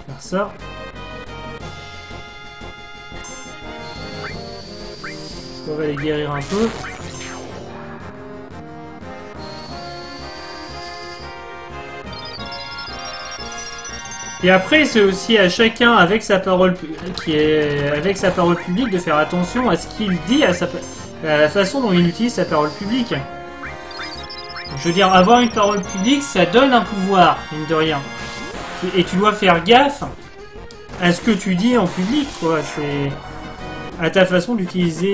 faire ça. On va les guérir un peu. Et après, c'est aussi à chacun, avec sa parole publique, de faire attention à ce qu'il dit, à la façon dont il utilise sa parole publique. Je veux dire, avoir une parole publique, ça donne un pouvoir, mine de rien. Et tu dois faire gaffe à ce que tu dis en public, quoi. C'est à ta façon d'utiliser...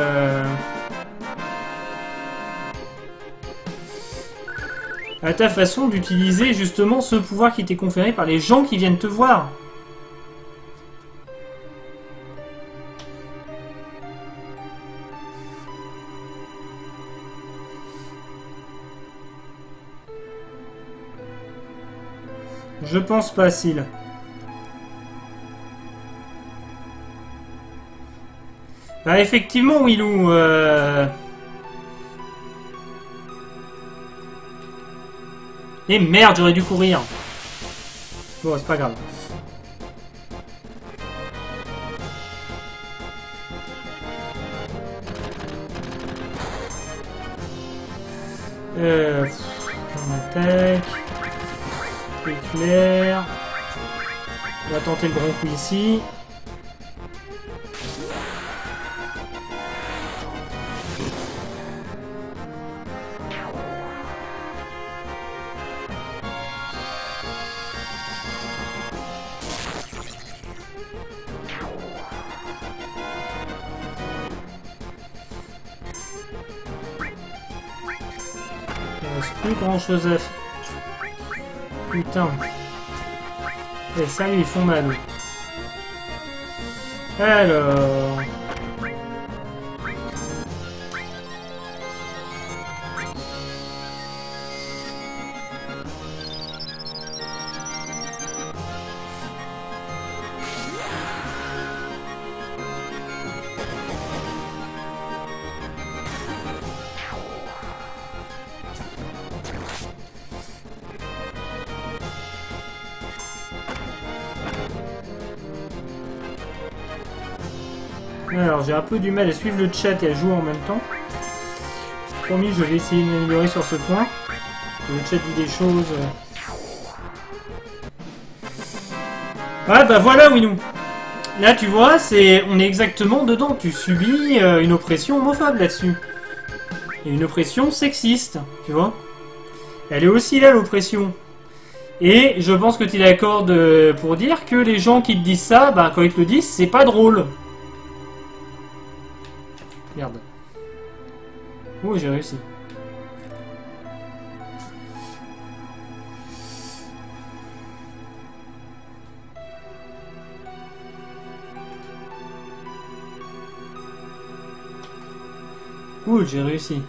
à ta façon d'utiliser justement ce pouvoir qui t'est conféré par les gens qui viennent te voir. Je pense pas, Syl. Bah effectivement, Willou, Et merde, j'aurais dû courir. Bon, c'est pas grave. On attaque. Éclair. On va tenter le grand coup ici. Plus grand chose à faire. Putain. Et ça, ils font mal. Alors. Alors, j'ai un peu du mal à suivre le chat et à jouer en même temps. Promis, je vais essayer de m'améliorer sur ce point. Le chat dit des choses. Ah bah voilà, Winou. Là, tu vois, on est exactement dedans. Tu subis une oppression homophobe là-dessus. Et une oppression sexiste, tu vois. Elle est aussi là, l'oppression. Et je pense que tu es d'accord pour dire que les gens qui te disent ça, bah, quand ils te le disent, c'est pas drôle. Merde. Oh, j'ai réussi. Cool, j'ai réussi.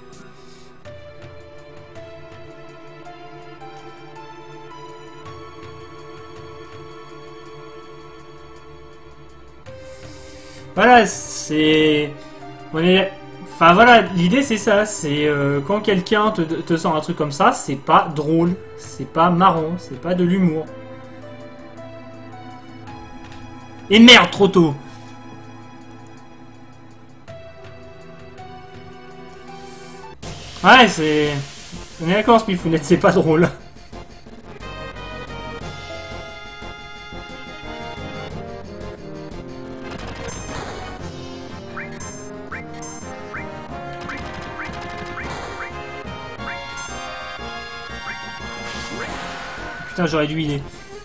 Voilà, c'est... Enfin voilà, l'idée c'est ça, c'est quand quelqu'un te sort un truc comme ça, c'est pas drôle, c'est pas marrant, c'est pas de l'humour. Et merde, trop tôt. Ouais, c'est... On est d'accord, Spifounette, c'est pas drôle. Putain, j'aurais dû healer.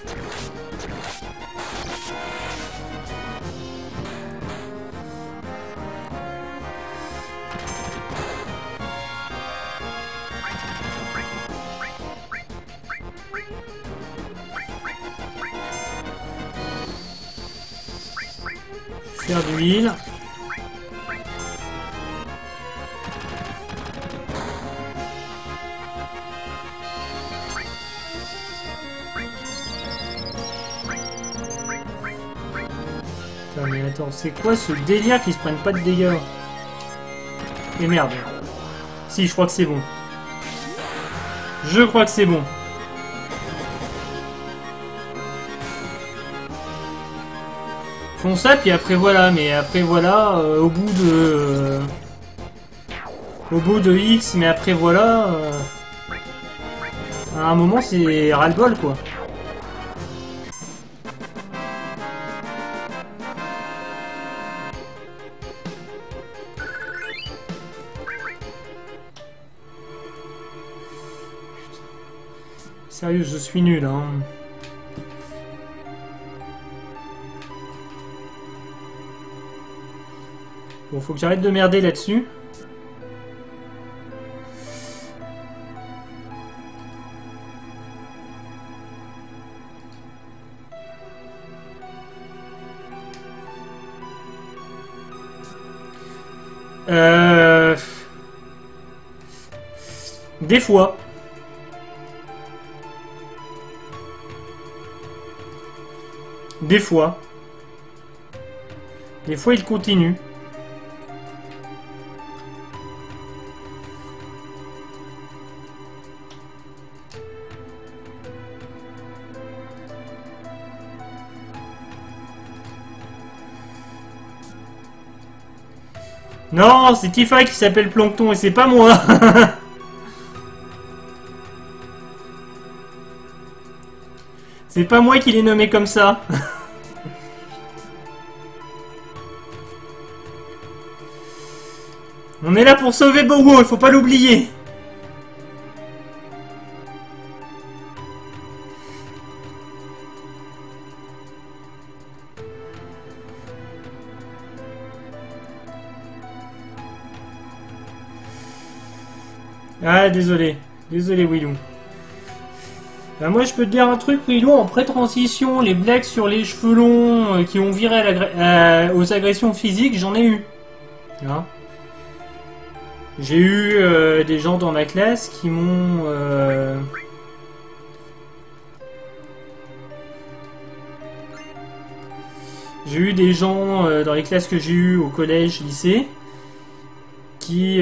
Faire du heal. Putain, mais attends, c'est quoi ce délire qu'ils se prennent pas de dégâts? Et merde. Si, je crois que c'est bon. Je crois que c'est bon. font ça, puis après voilà. Mais après voilà, au bout de X, mais après voilà, à un moment c'est ras-le-bol quoi. Sérieux, je suis nul, hein. Bon, faut que j'arrête de merder là-dessus. Des fois. Des fois. Des fois, il continue. Non, c'est Tifa qui s'appelle Plancton et c'est pas moi. C'est pas moi qui l'ai nommé comme ça. On est là pour sauver Bogo, il faut pas l'oublier. Ah, désolé. Désolé, Willou. Bah, moi, je peux te dire un truc, Willou, en pré-transition, les blagues sur les cheveux longs qui ont viré aux agressions physiques, j'en ai eu. Hein, j'ai eu des gens dans ma classe qui m'ont... J'ai eu des gens dans les classes que j'ai eues au collège, lycée, qui...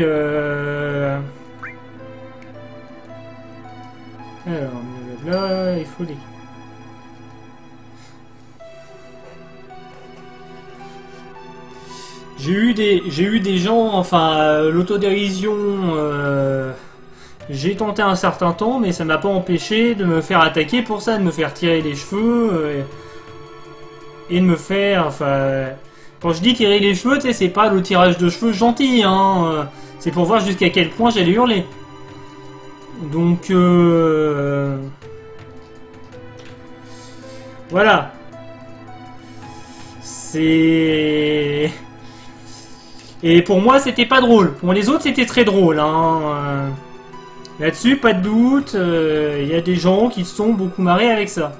Alors, blablabla, il faut les... J'ai eu des gens, enfin, l'autodérision, j'ai tenté un certain temps, mais ça m'a pas empêché de me faire attaquer pour ça, de me faire tirer les cheveux, et de me faire, enfin... Quand je dis tirer les cheveux, tu sais, c'est pas le tirage de cheveux gentil, hein, c'est pour voir jusqu'à quel point j'allais hurler. Donc, voilà. C'est... Et pour moi, c'était pas drôle. Pour les autres, c'était très drôle. Hein. Là-dessus, pas de doute. Il y a des gens qui se sont beaucoup marrés avec ça.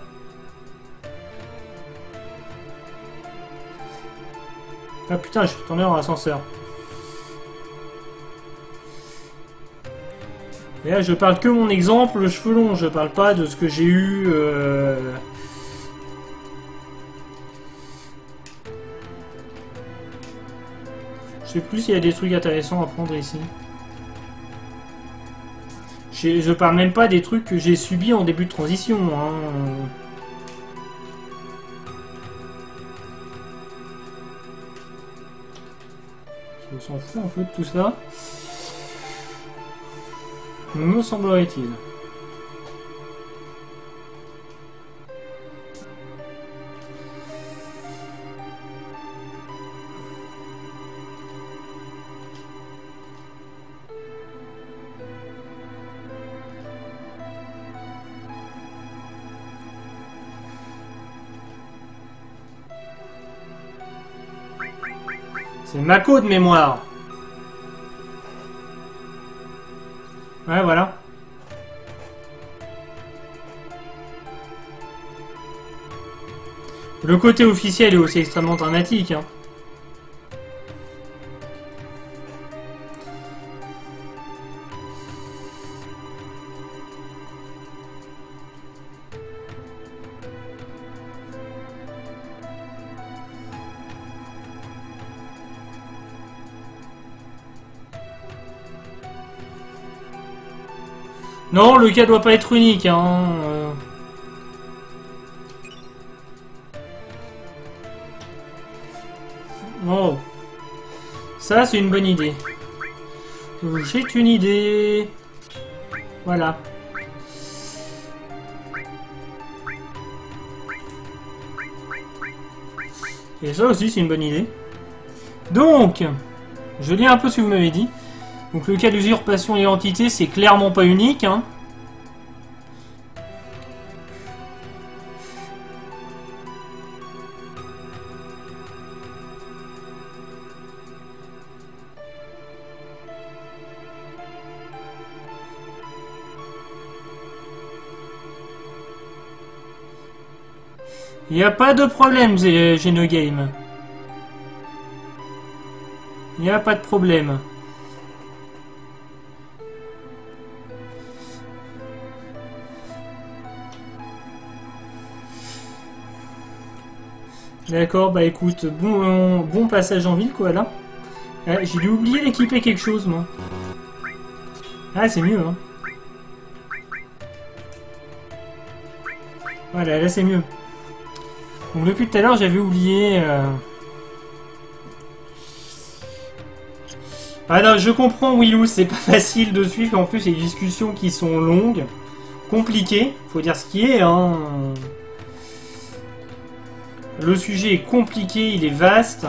Ah putain, je suis retourné dans l'ascenseur. Et là, je parle que mon exemple, cheveux longs. Je parle pas de ce que j'ai eu... Je sais plus s'il y a des trucs intéressants à prendre ici. Je parle même pas des trucs que j'ai subis en début de transition. Hein. On s'en fout un peu de tout ça. Me semblerait-il. C'est Mako de mémoire. Ouais, voilà. Le côté officiel est aussi extrêmement dramatique. Hein. Non, le cas doit pas être unique. Hein. Oh. Ça, c'est une bonne idée. J'ai une idée. Voilà. Et ça aussi, c'est une bonne idée. Donc, je lis un peu ce que vous m'avez dit. Donc, le cas d'usurpation d'identité, c'est clairement pas unique, hein. Il n'y a pas de problème, Genogame. Il n'y a pas de problème. D'accord, bah écoute, bon passage en ville, quoi, là. J'ai dû oublier d'équiper quelque chose, moi. Ah, c'est mieux, hein. Voilà, là, c'est mieux. Donc depuis tout à l'heure, j'avais oublié... Ah non, je comprends, Willou, c'est pas facile de suivre. En plus, il y a des discussions qui sont longues, compliquées. Faut dire ce qui est, hein. Le sujet est compliqué, il est vaste.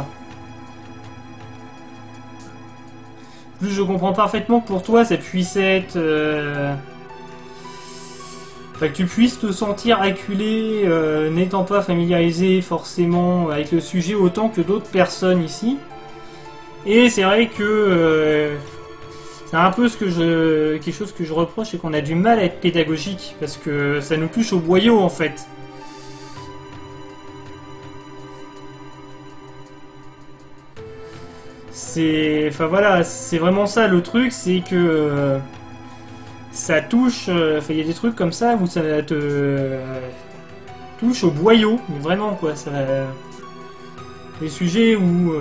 Plus je comprends parfaitement que pour toi, ça puisse être... Enfin, que tu puisses te sentir acculé, n'étant pas familiarisé forcément avec le sujet autant que d'autres personnes ici. Et c'est vrai que c'est un peu quelque chose que je reproche, c'est qu'on a du mal à être pédagogique parce que ça nous touche au boyau en fait. Enfin voilà, c'est vraiment ça le truc, c'est que ça touche, il y a des trucs comme ça où ça te touche au boyau, mais vraiment quoi, ça, des sujets où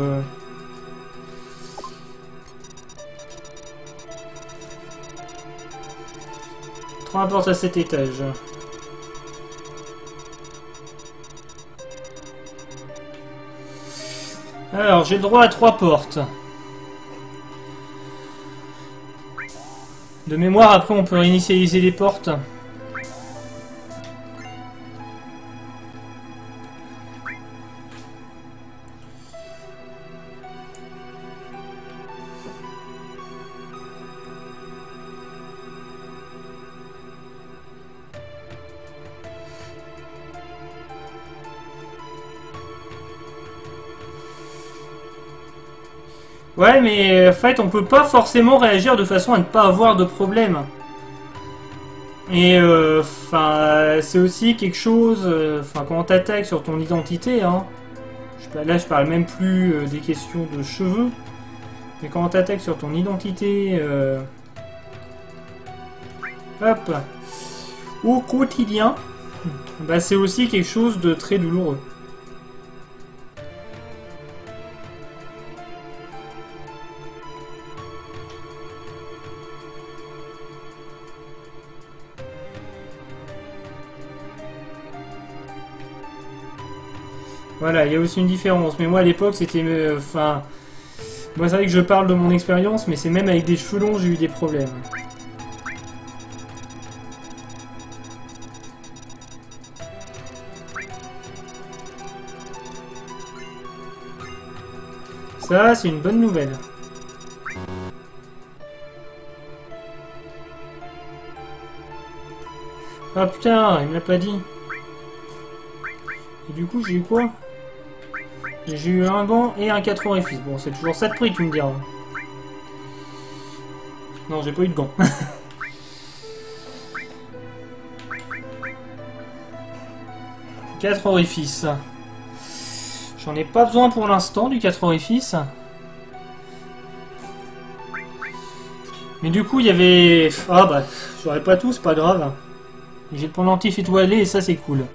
trop importe à cet étage. Alors j'ai le droit à 3 portes. De mémoire, après, on peut réinitialiser les portes. Ouais, mais en fait, on peut pas forcément réagir de façon à ne pas avoir de problème. Et enfin, c'est aussi quelque chose. Enfin, quand on t'attaque sur ton identité, hein. Là, je parle même plus des questions de cheveux, mais quand on t'attaque sur ton identité, hop, au quotidien, bah, c'est aussi quelque chose de très douloureux. Voilà, il y a aussi une différence. Mais moi, à l'époque, c'était... Enfin... moi, c'est vrai que je parle de mon expérience, mais c'est même avec des cheveux longs, j'ai eu des problèmes. Ça, c'est une bonne nouvelle. Ah putain, il me l'a pas dit. Et du coup, j'ai eu quoi? J'ai eu un gant et un 4 orifices. Bon, c'est toujours ça de prix, tu me diras. Non, j'ai pas eu de gant. 4 orifices. J'en ai pas besoin pour l'instant du 4 orifices. Mais du coup, il y avait... Ah bah, j'aurais pas tout, c'est pas grave. J'ai le pendentif étoilé et ça, c'est cool.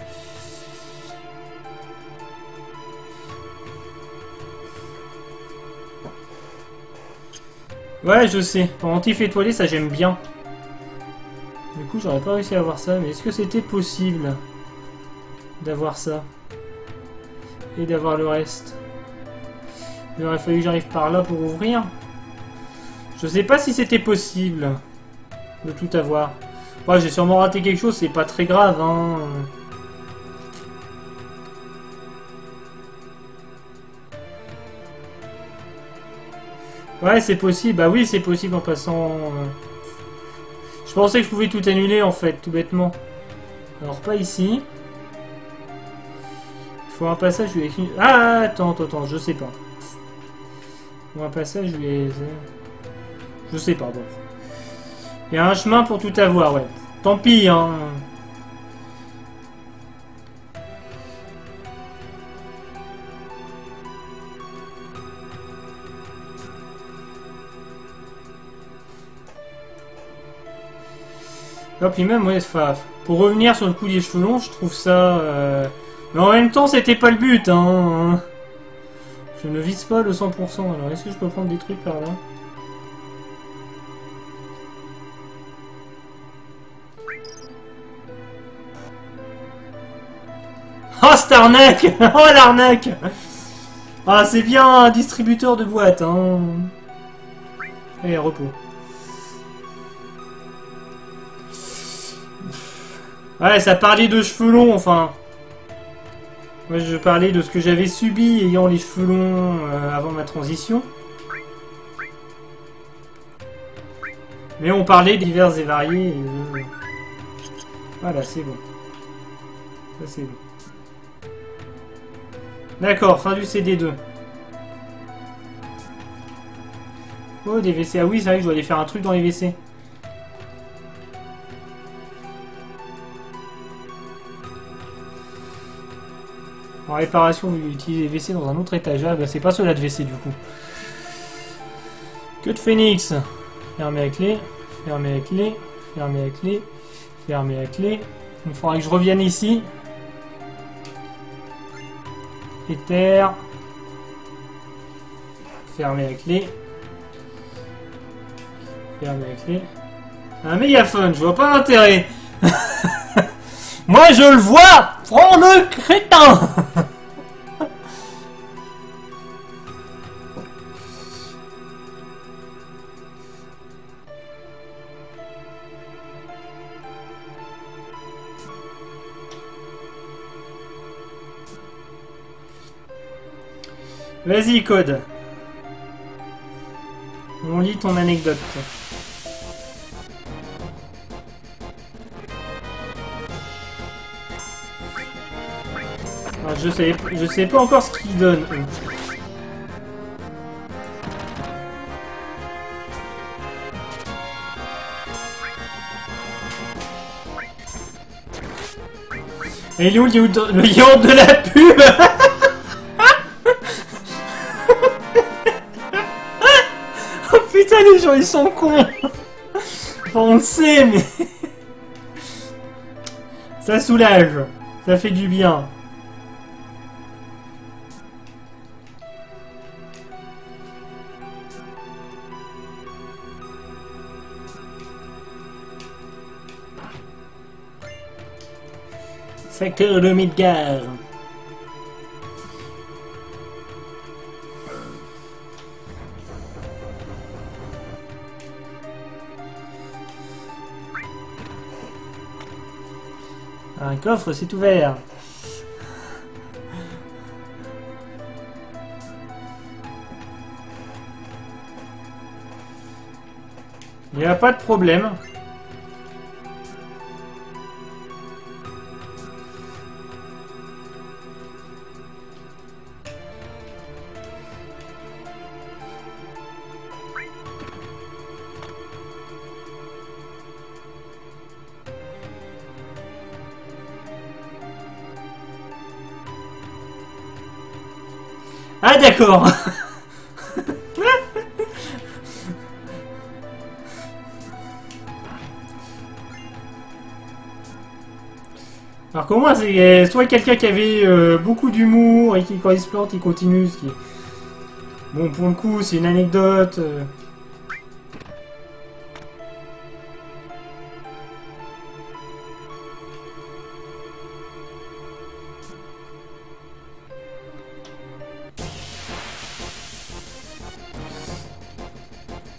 Ouais, je sais. Pendentif étoilé, ça j'aime bien. Du coup, j'aurais pas réussi à avoir ça. Mais est-ce que c'était possible d'avoir ça? Et d'avoir le reste? Il aurait fallu que j'arrive par là pour ouvrir. Je sais pas si c'était possible de tout avoir. Ouais, j'ai sûrement raté quelque chose, c'est pas très grave, hein. Ouais, c'est possible. Bah oui, c'est possible en passant... Je pensais que je pouvais tout annuler, en fait, tout bêtement. Alors, pas ici. Il faut un passage où il y a écrit... Ah, attends, je sais pas. Il faut un passage où il y a... Je sais pas, bon. Il y a un chemin pour tout avoir, ouais. Tant pis, hein. Et puis même, ouais, pour revenir sur le coup des cheveux longs, je trouve ça... Mais en même temps, c'était pas le but, hein. Je ne vise pas le 100%. Alors, est-ce que je peux prendre des trucs par là? Oh, cette arnaque! Oh, l'arnaque! Ah, c'est bien un distributeur de boîtes, hein. Allez, repos. Ouais, ça parlait de cheveux longs, enfin... Moi, je parlais de ce que j'avais subi ayant les cheveux longs avant ma transition. Mais on parlait divers et variés. Et, voilà, c'est bon. Ça, c'est bon. D'accord, fin du CD2. Oh, des WC. Ah oui, c'est vrai que je dois aller faire un truc dans les WC. En réparation, vous utilisez les WC dans un autre étage. Ah, bah c'est pas cela de WC du coup. Que de phénix. Fermer la clé. Fermer la clé. Fermer la clé. Fermer la clé. Il faudra que je revienne ici. Éther. Fermer la clé. Fermer la clé. Un mégaphone, je vois pas l'intérêt. Moi je le vois. Prends le crétin. Vas-y, Code. On lit ton anecdote. Alors, je sais pas encore ce qu'ils donnent. Et il est où le yaourt de la pub? Oh putain, les gens ils sont cons. Enfin, on le sait, mais... Ça soulage. Ça fait du bien. Secteur de Midgard. Un coffre s'est ouvert. Il n'y a pas de problème. Ah d'accord. Alors comment c'est soit quelqu'un qui avait beaucoup d'humour et qui quand il se plante il continue, ce qui est... Bon pour le coup c'est une anecdote.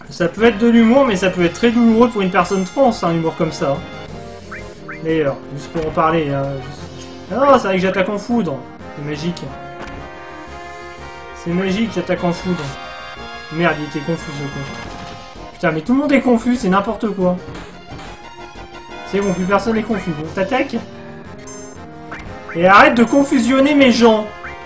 Ça peut être de l'humour, mais ça peut être très douloureux pour une personne trans, un humour comme ça. D'ailleurs, juste pour en parler. Ah, c'est vrai que j'attaque en foudre. C'est magique. C'est magique, j'attaque en foudre. Merde, il était confus ce con. Putain, mais tout le monde est confus, c'est n'importe quoi. C'est bon, plus personne n'est confus. Bon, t'attaques. Et arrête de confusionner mes gens.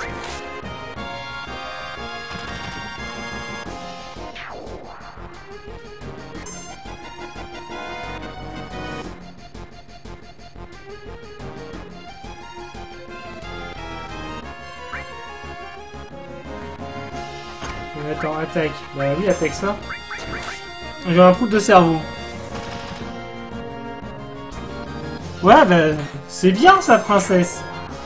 Attends, attaque. Bah oui, attaque ça. J'ai un coup de cerveau. Ouais, bah, c'est bien ça, princesse.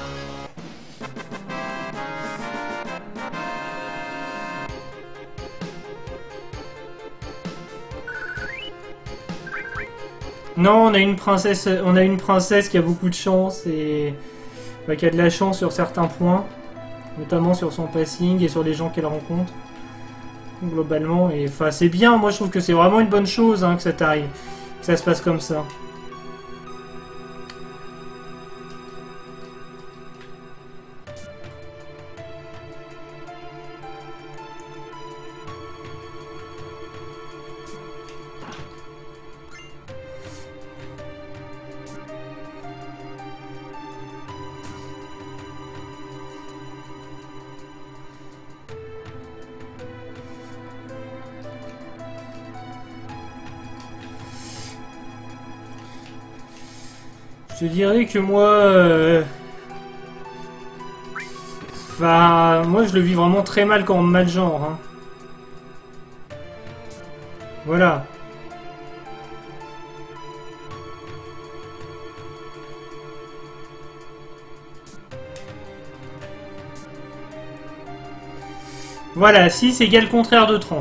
Non, on a une princesse qui a beaucoup de chance et bah, qui a de la chance sur certains points, notamment sur son passing et sur les gens qu'elle rencontre. Globalement, et enfin c'est bien, moi je trouve que c'est vraiment une bonne chose hein, que ça t'arrive, que ça se passe comme ça. Je dirais que moi... Enfin, moi je le vis vraiment très mal quand on me mal genre. Hein. Voilà. Voilà, 6 égale le contraire de trans.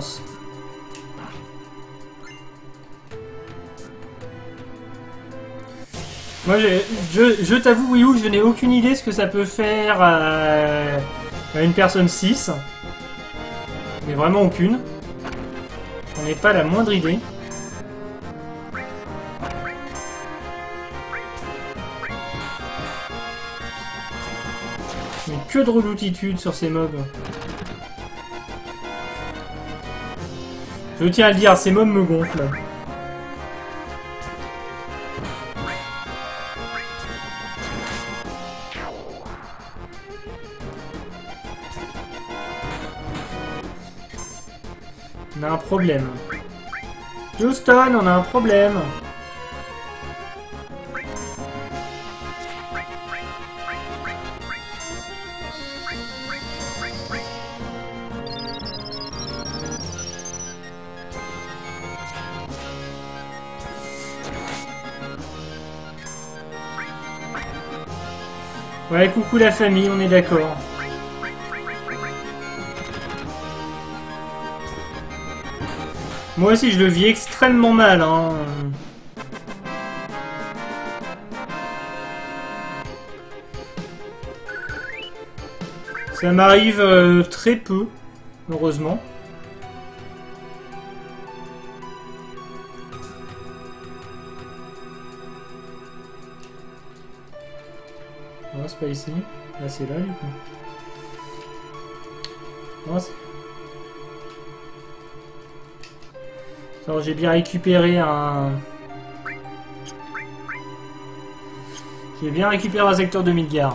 Moi, je t'avoue, Willou, je n'ai aucune idée ce que ça peut faire à une personne 6. Mais vraiment aucune. J'en ai pas la moindre idée. Mais que de redoutitude sur ces mobs. Je tiens à le dire, ces mobs me gonflent. On a un problème. Houston, on a un problème. Ouais, coucou la famille, on est d'accord. Moi aussi, je le vis extrêmement mal, hein. Ça m'arrive très peu, heureusement. Oh, c'est pas ici. Là, c'est là, du coup. Oh, alors j'ai bien récupéré un... J'ai bien récupéré un secteur de Midgar.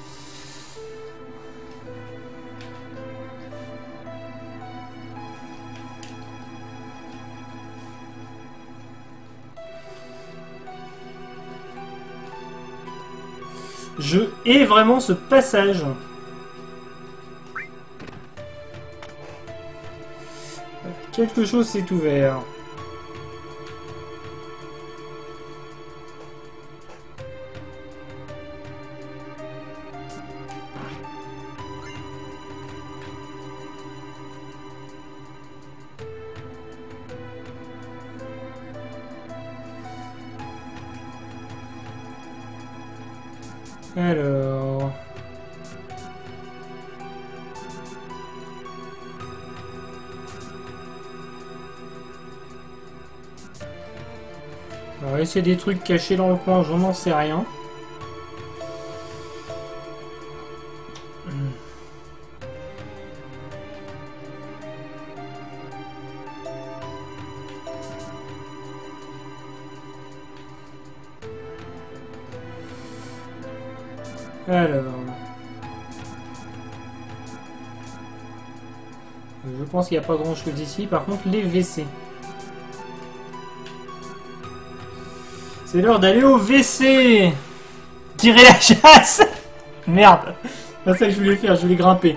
Je hais vraiment ce passage. Quelque chose s'est ouvert. Alors... Alors, c'est des trucs cachés dans le coin, j'en n'en sais rien. Alors... Je pense qu'il n'y a pas grand chose ici. Par contre, les WC. C'est l'heure d'aller au WC. Tirer la chasse. Merde. C'est pas ça que je voulais faire, je voulais grimper.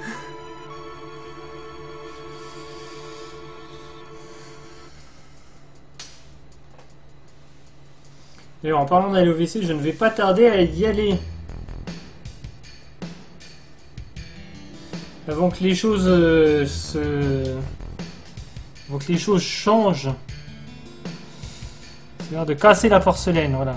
D'ailleurs, en parlant d'aller au WC, je ne vais pas tarder à y aller. Avant que les choses Avant que les choses changent. C'est l'heure de casser la porcelaine, voilà.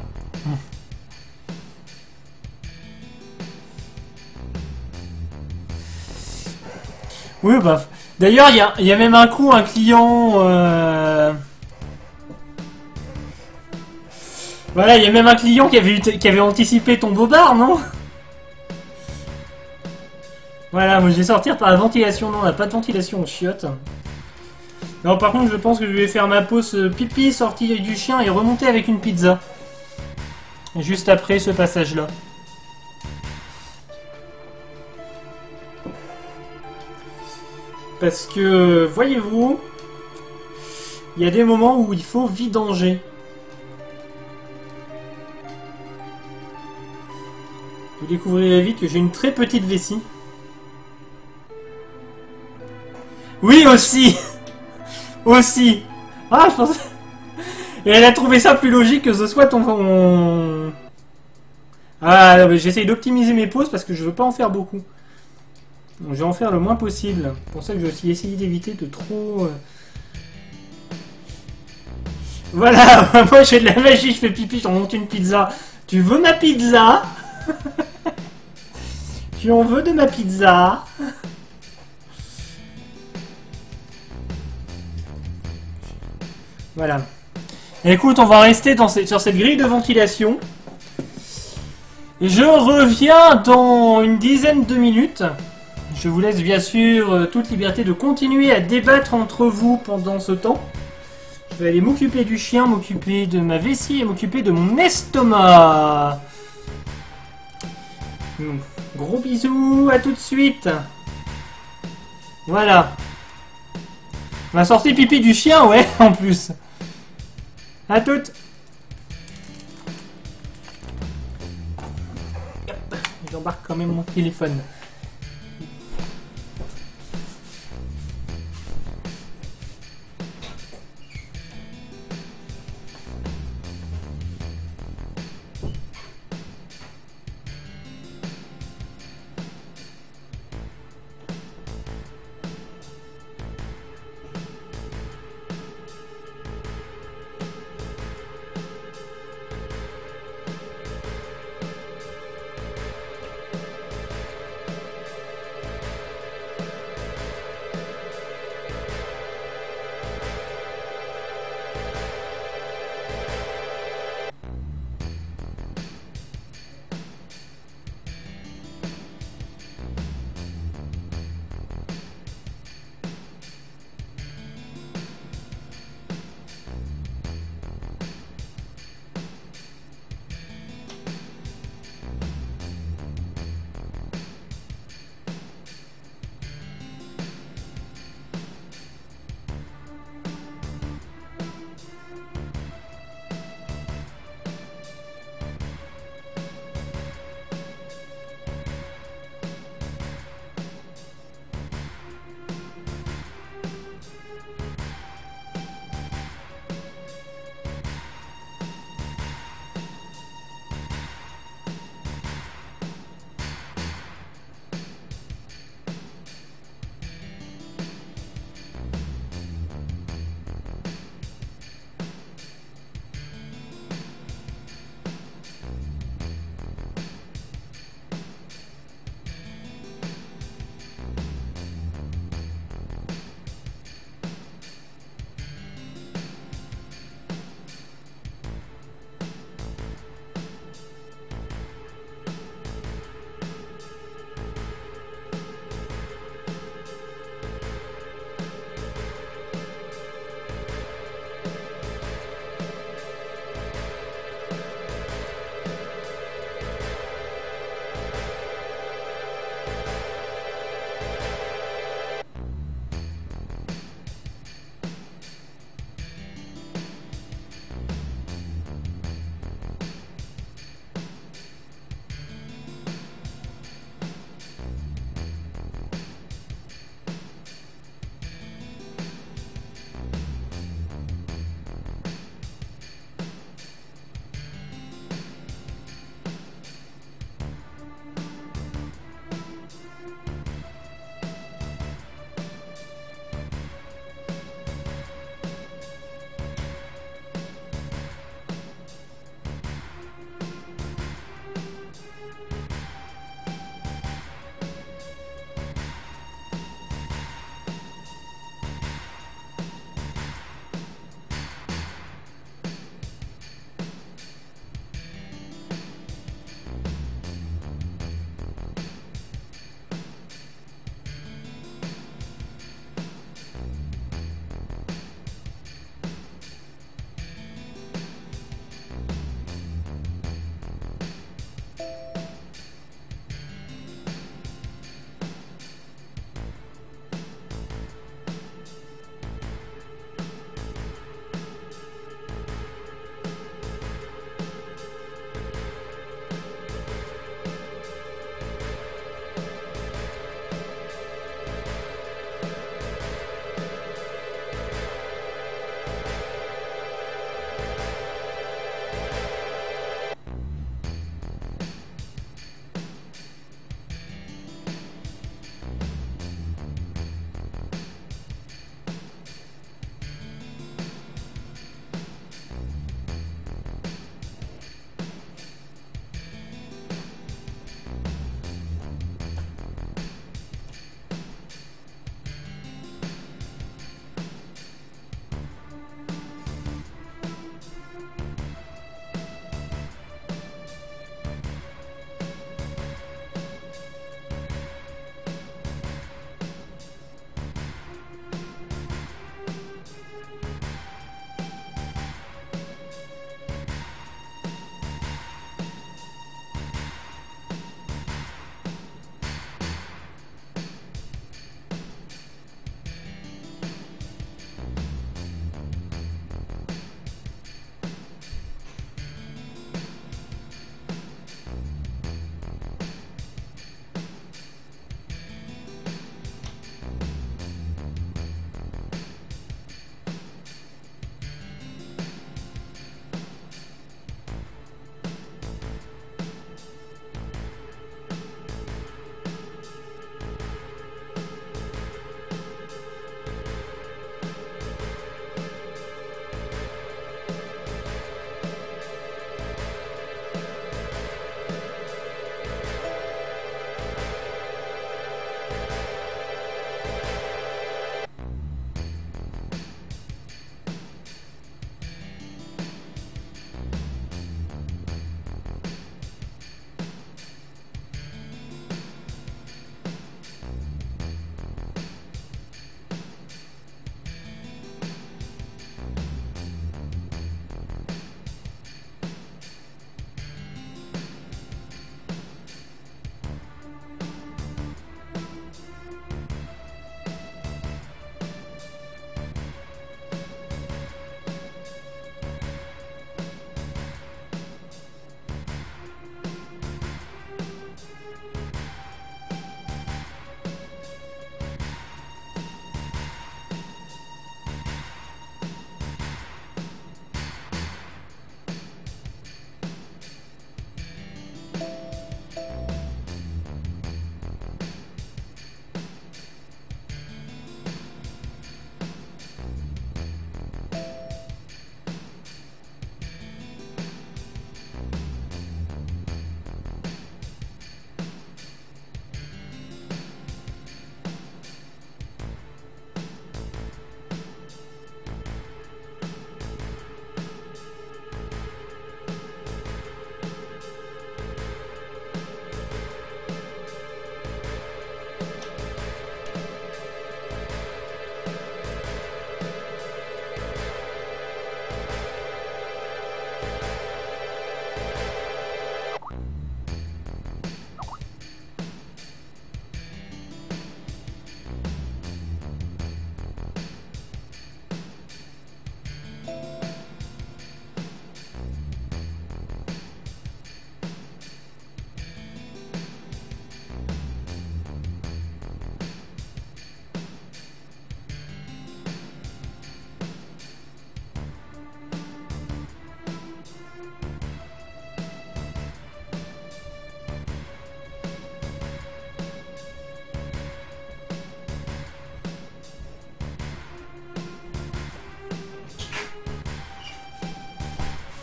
Oui, bah... D'ailleurs, il y a même un coup, un client... Voilà, il y a même un client qui avait anticipé ton bobard, non? Voilà, moi je vais sortir par la ventilation. Non, on n'a pas de ventilation, on chiotte. Non, par contre, je pense que je vais faire ma pause pipi, sortie du chien et remonter avec une pizza. Juste après ce passage-là. Parce que, voyez-vous, il y a des moments où il faut vidanger. Vous découvrirez vite que j'ai une très petite vessie. Oui, aussi. Aussi. Ah, je pense... Et elle a trouvé ça plus logique que ce soit ton... Ah, j'essaye d'optimiser mes pauses parce que je veux pas en faire beaucoup. Donc, je vais en faire le moins possible. C'est pour ça que je vais aussi essayer d'éviter de trop... Voilà, moi je fais de la magie, je fais pipi, j'en monte une pizza. Tu veux ma pizza? Tu en veux de ma pizza? Voilà. Écoute, on va rester sur cette grille de ventilation. Je reviens dans une dizaine de minutes. Je vous laisse bien sûr toute liberté de continuer à débattre entre vous pendant ce temps. Je vais aller m'occuper du chien, m'occuper de ma vessie et m'occuper de mon estomac. Gros bisous, à tout de suite. Voilà. On a sorti pipi du chien, ouais, en plus. À toutes. J'embarque quand même mon téléphone.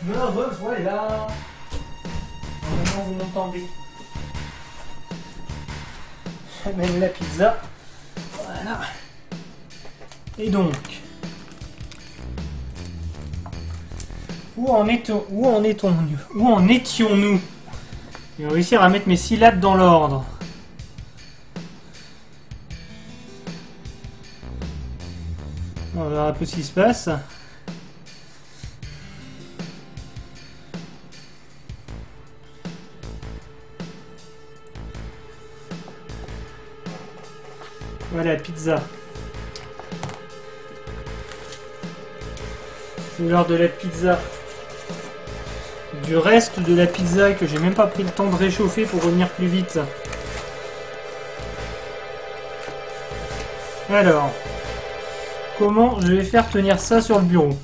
Me revoilà. Maintenant vous m'entendez. J'amène la pizza. Voilà. Et donc, où en étions-nous? Je vais réussir à mettre mes syllabes dans l'ordre. On va voir un peu ce qui se passe. Voilà, pizza. C'est l'heure de la pizza. Du reste de la pizza que j'ai même pas pris le temps de réchauffer pour revenir plus vite. Alors, comment je vais faire tenir ça sur le bureau?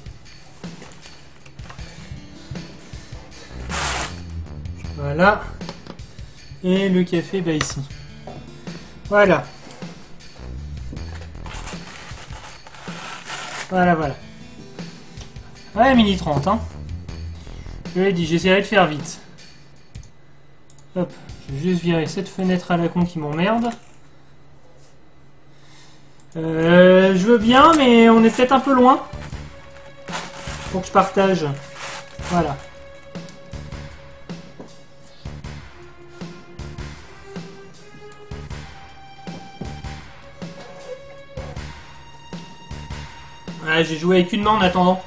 Voilà. Et le café, bah ici. Voilà. Voilà, voilà. Ouais, mini 30, hein. Je l'ai dit, j'essaierai de faire vite. Hop, je vais juste virer cette fenêtre à la con qui m'emmerde. Je veux bien, mais on est peut-être un peu loin. Faut que je partage. Voilà. Ouais, j'ai joué avec une main en attendant.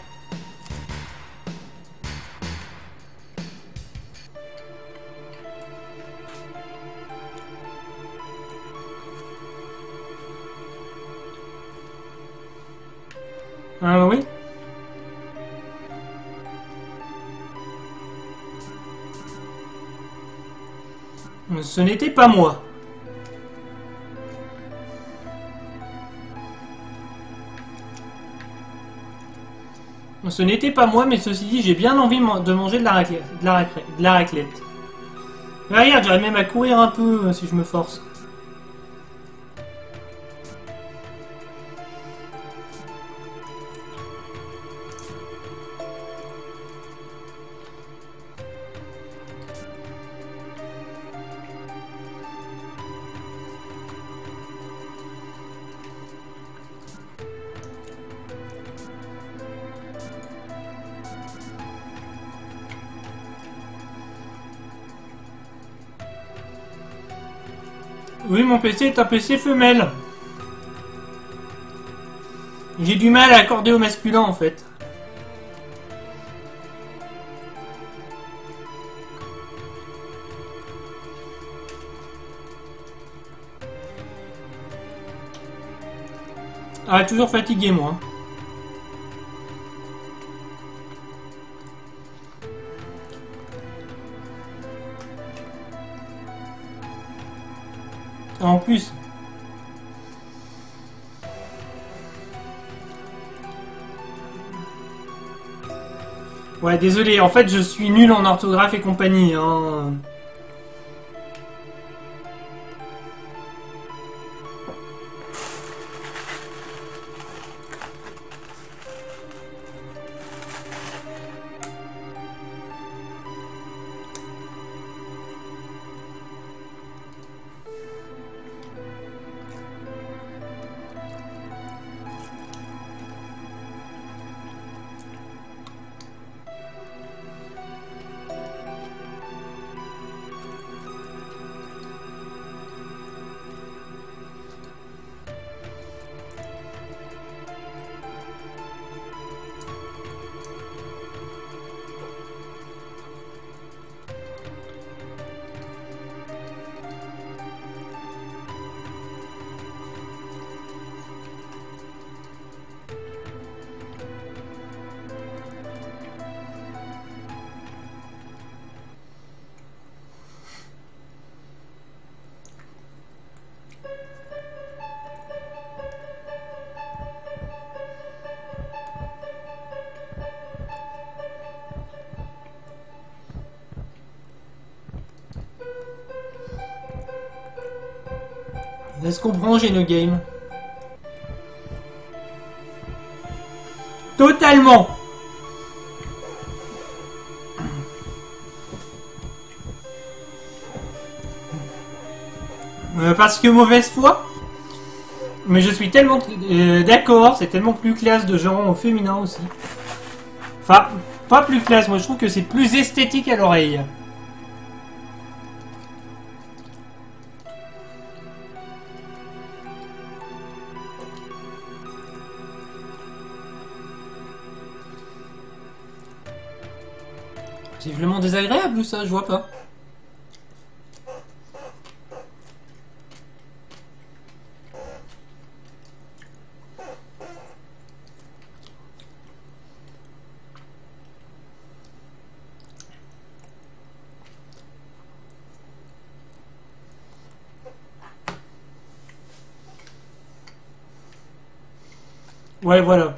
Ah oui. Ce n'était pas moi. Ce n'était pas moi, mais ceci dit, j'ai bien envie de manger de la raclette. Regarde, j'arrive même à courir un peu si je me force. Oui, mon PC est un PC femelle. J'ai du mal à accorder au masculin, en fait. Ah, toujours fatigué, moi. En plus. Ouais, désolé, en fait, je suis nul en orthographe et compagnie, hein. Est-ce qu'on prend Genogame? Totalement. Parce que mauvaise foi. Mais je suis tellement d'accord, c'est tellement plus classe de genre au féminin aussi. Enfin, pas plus classe, moi je trouve que c'est plus esthétique à l'oreille. C'est vraiment désagréable ou ça, je vois pas. Ouais, voilà.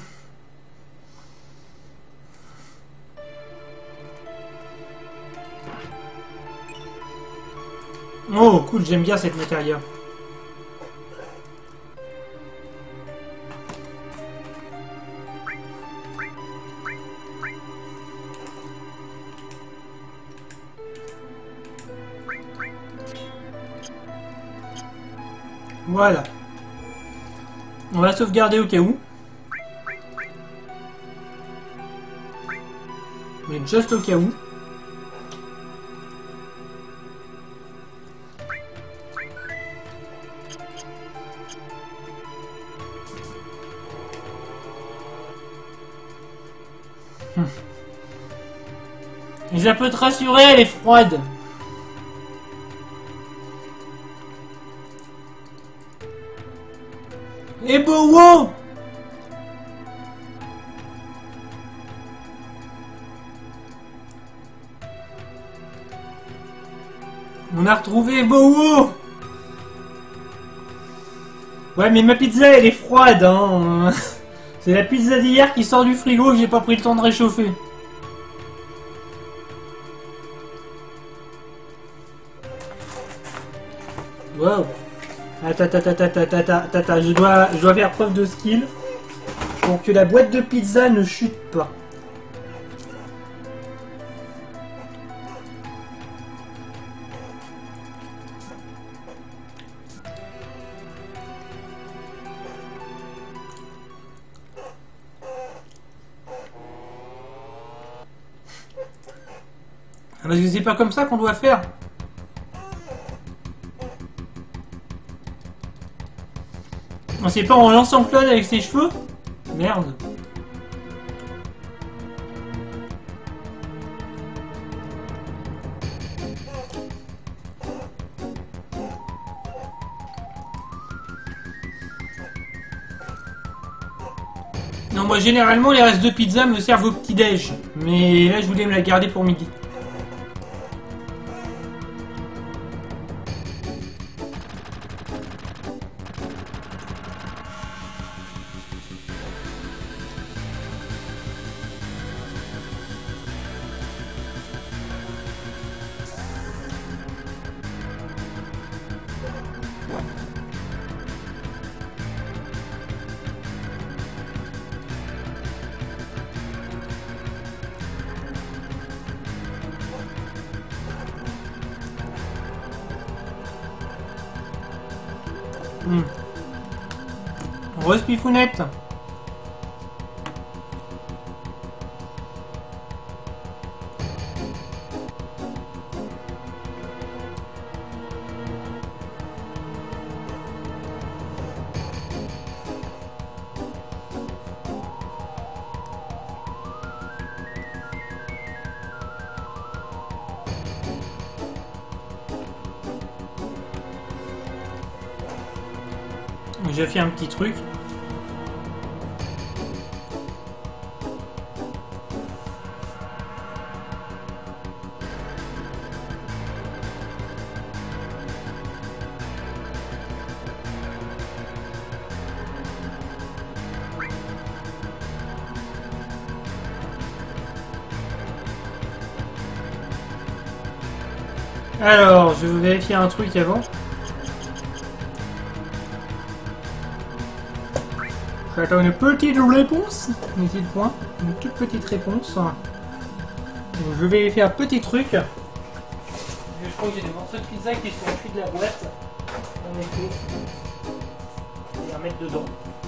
Oh, cool, j'aime bien cette matériel. Voilà. On va sauvegarder au cas où. Mais juste au cas où. Et ça peut te rassurer, elle est froide. Et Bowo! On a retrouvé Bowo! Ouais, mais ma pizza, elle est froide, hein. C'est la pizza d'hier qui sort du frigo que j'ai pas pris le temps de réchauffer. Wow. Attends, je dois faire preuve de skill pour que la boîte de pizza ne chute pas. Parce que c'est pas comme ça qu'on doit faire. C'est pas en lançant Claude avec ses cheveux? Merde. Non, moi généralement les restes de pizza me servent au petit-déj. Mais là je voulais me la garder pour midi. Rose Pifounette. J'ai fait un petit truc. Alors, je vais vérifier un truc avant. J'attends une petite réponse. Une petite point. Une toute petite réponse. Donc, je vais vérifier un petit truc. Je crois que j'ai des morceaux de pizza qui sont enfuis de la boîte. En effet. Je vais la remettre dedans.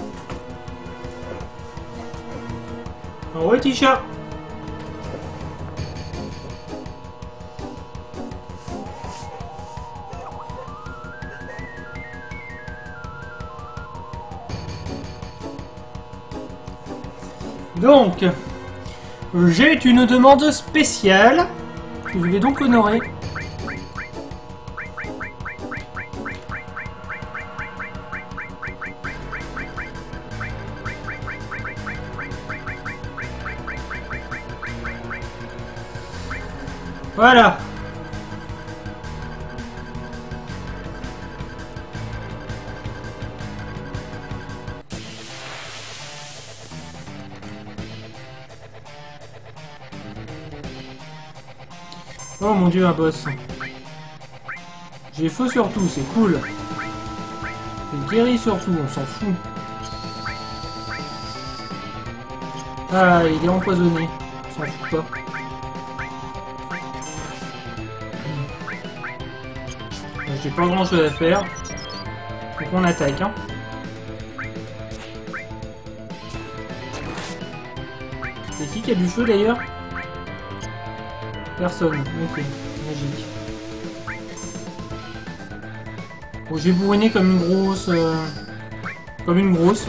En ouais, Tisha. Donc, j'ai une demande spéciale que je vais donc honorer. Voilà. Oh mon dieu, un boss. J'ai feu sur tout, c'est cool. J'ai guéri sur tout, on s'en fout. Ah, il est empoisonné. On s'en fout pas. J'ai pas grand chose à faire. Donc on attaque, hein. C'est qui a du feu d'ailleurs? Personne. Ok, magique. Bon, j'ai bourriné comme une grosse... Comme une grosse.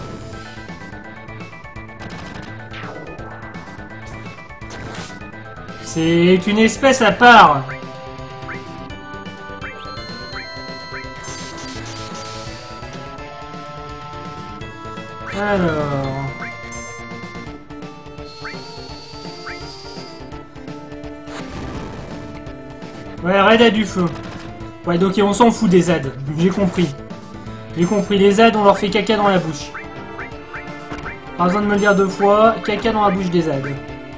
C'est une espèce à part. Alors... Ouais, Red a du feu. Ouais, donc on s'en fout des ZAD. J'ai compris. J'ai compris, les ZAD, on leur fait caca dans la bouche. Pas besoin de me le dire 2 fois, caca dans la bouche des ZAD.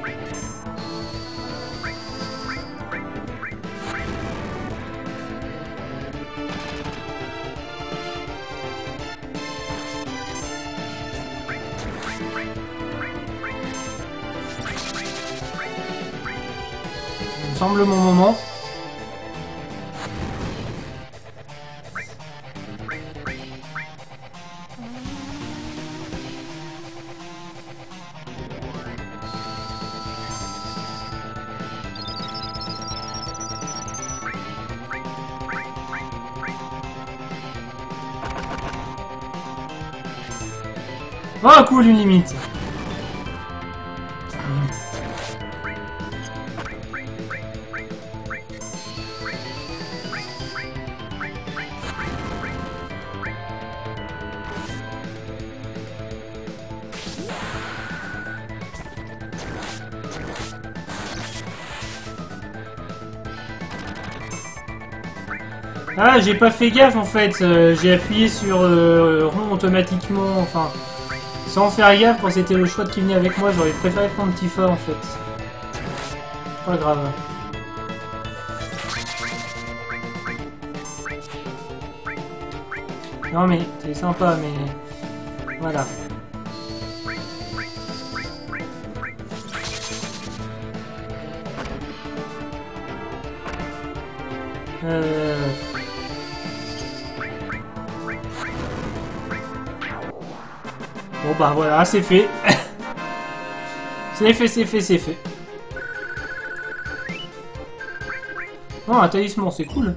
Il me semble mon moment. Oh cool, une limite. Ah, j'ai pas fait gaffe en fait, j'ai appuyé sur rond automatiquement, enfin, sans faire gaffe quand c'était le choix qui venait avec moi, j'aurais préféré prendre Tifa en fait. Pas grave. Non mais, c'est sympa mais... Voilà. Bon bah voilà, c'est fait. C'est fait, c'est fait, c'est fait. Oh, un talisman, c'est cool.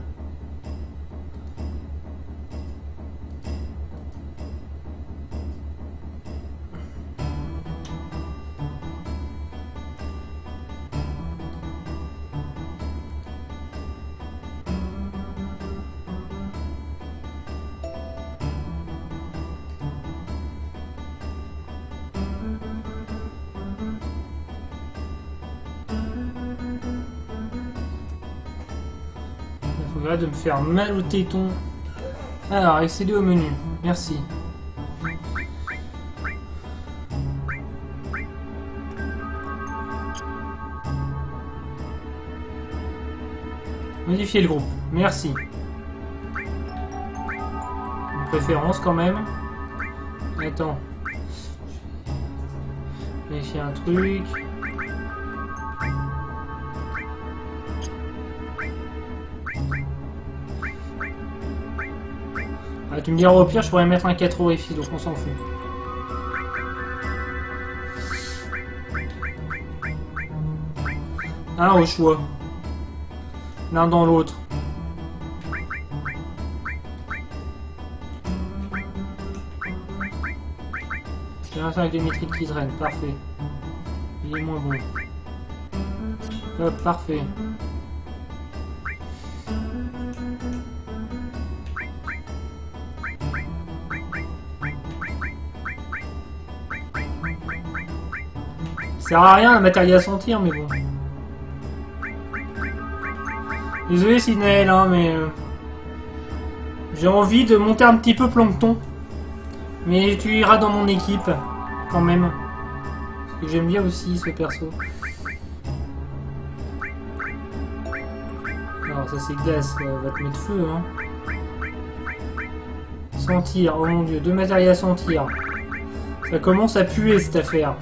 Il faudra de me faire mal au téton. Alors, accéder au menu. Merci. Modifier le groupe. Merci. Une préférence quand même. Attends. Vérifier un truc. Ah, tu me diras au pire, je pourrais mettre un 4 orifices, donc on s'en fout. Un au choix. L'un dans l'autre. J'ai un 5 de métrique qui traîne, parfait. Il est moins bon. Hop, parfait. Ça sert à rien la matériel à sentir, mais bon. Désolé Sidney, hein, mais j'ai envie de monter un petit peu Plancton. Mais tu iras dans mon équipe, quand même. Parce que j'aime bien aussi ce perso. Alors ça c'est glace, ça va te mettre feu, hein. Sentir, oh mon dieu, 2 matériels à sentir. Ça commence à puer cette affaire.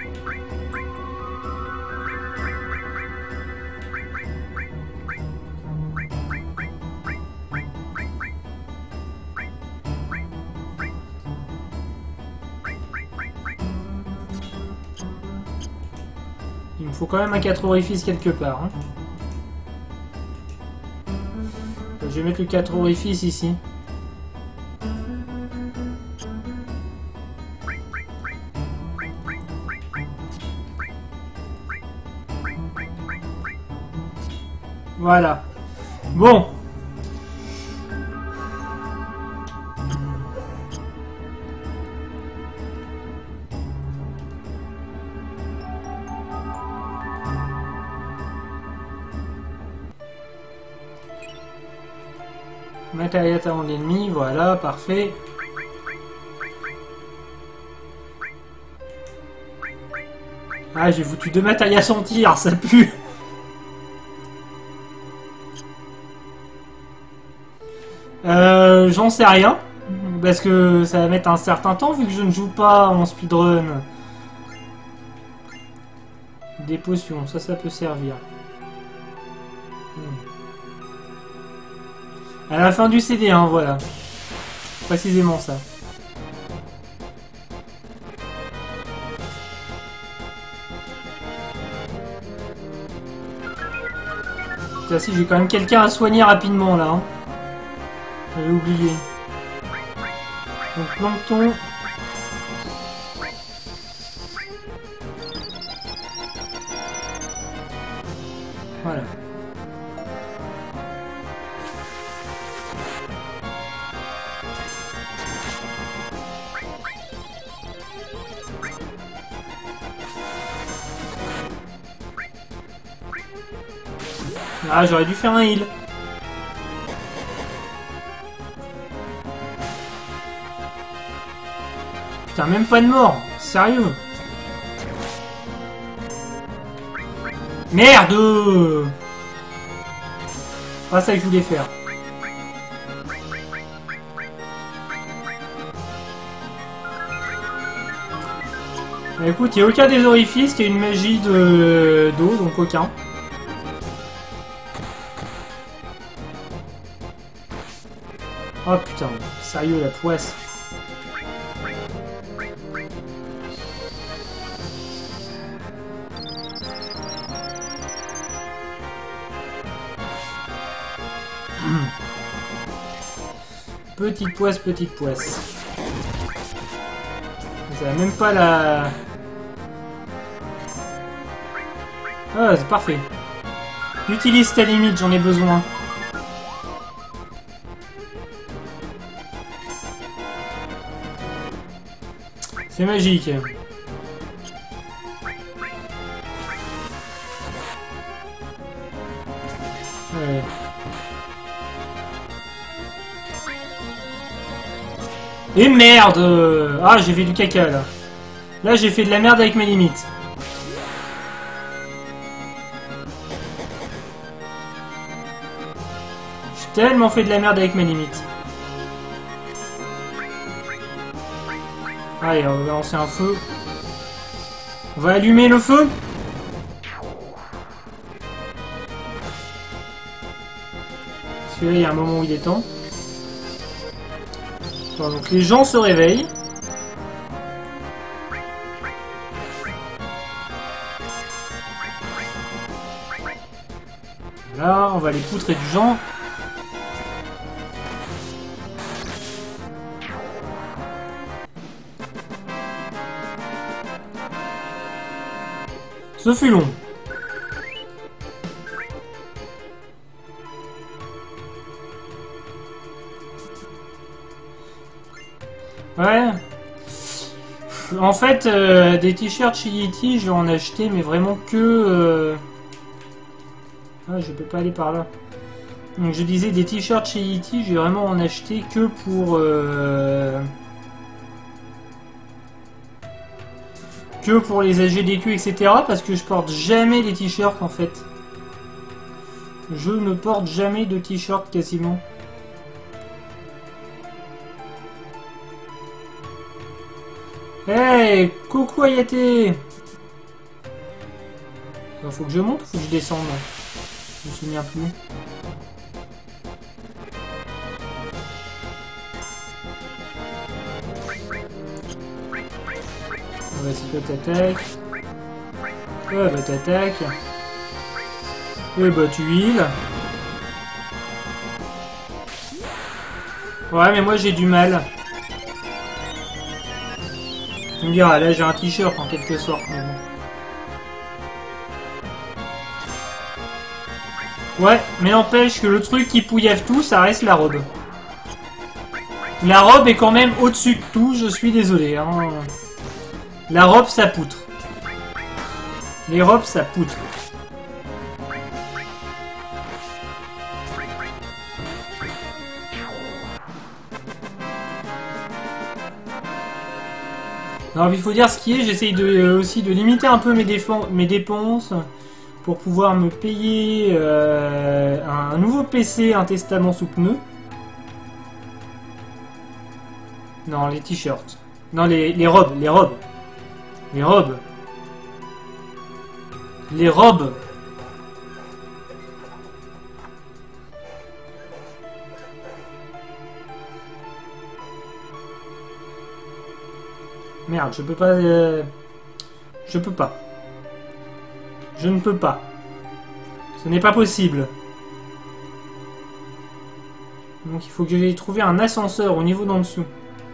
Il me faut quand même un 4 orifices quelque part. Hein. Je vais mettre le 4 orifices ici. Voilà. Bon. Matériel à l'ennemi, voilà, parfait. Ah, j'ai foutu 2 matériels à sentir, ça pue. J'en sais rien. Parce que ça va mettre un certain temps vu que je ne joue pas en speedrun. Des potions, ça peut servir. À la fin du CD, hein, voilà. Précisément ça. Putain, si j'ai quand même quelqu'un à soigner rapidement là. Hein. J'avais oublié. Donc Plancton. Voilà. Ah, j'aurais dû faire un heal. Putain, même pas de mort. Sérieux. Merde. Pas ça que je voulais faire. Bah, écoute, il n'y a aucun des orifices qui a une magie d'eau, donc aucun. Oh putain, sérieux la poisse. Petite poisse, petite poisse. Ça va même pas la... Ah, c'est parfait. Utilise ta limite, j'en ai besoin. C'est magique. Ouais. Et merde! Ah, j'ai fait du caca, là. Là, j'ai fait de la merde avec mes limites. J'ai tellement fait de la merde avec mes limites. Allez, on va lancer un feu. On va allumer le feu. Celui-là, il y a un moment où il est temps. Bon, donc les gens se réveillent. Là, on va les poutrer du genre. Ce fut long. Ouais. En fait, des t-shirts chez Yeti, je vais en acheter, mais vraiment que... Ah, je peux pas aller par là. Donc je disais, des t-shirts chez Yeti, je vais vraiment en acheter que pour... Que pour les AGDQ, etc. Parce que je porte jamais les t-shirts, en fait. Je ne porte jamais de t-shirt, quasiment. Hey, coucou Ayaté. Faut que je monte ou faut que je descende? Je me souviens plus. Ouais, c'est toi t'attaques. Ouais, bah t'attaques. Ouais, bah tu heals. Ouais, mais moi j'ai du mal. Tu me diras, là j'ai un t-shirt en quelque sorte, mais bon. Ouais, mais n'empêche que le truc qui pouillave tout, ça reste la robe. La robe est quand même au-dessus de tout, je suis désolé. Hein. La robe, ça poutre. Les robes, ça poutre. Alors il faut dire ce qui est, j'essaye aussi de limiter un peu mes dépenses pour pouvoir me payer un nouveau PC, un testament sous pneu. Non, les t-shirts. Non, les robes. Les robes. Merde, je peux pas... Je peux pas. Je ne peux pas. Ce n'est pas possible. Donc il faut que j'aille trouver un ascenseur au niveau d'en dessous.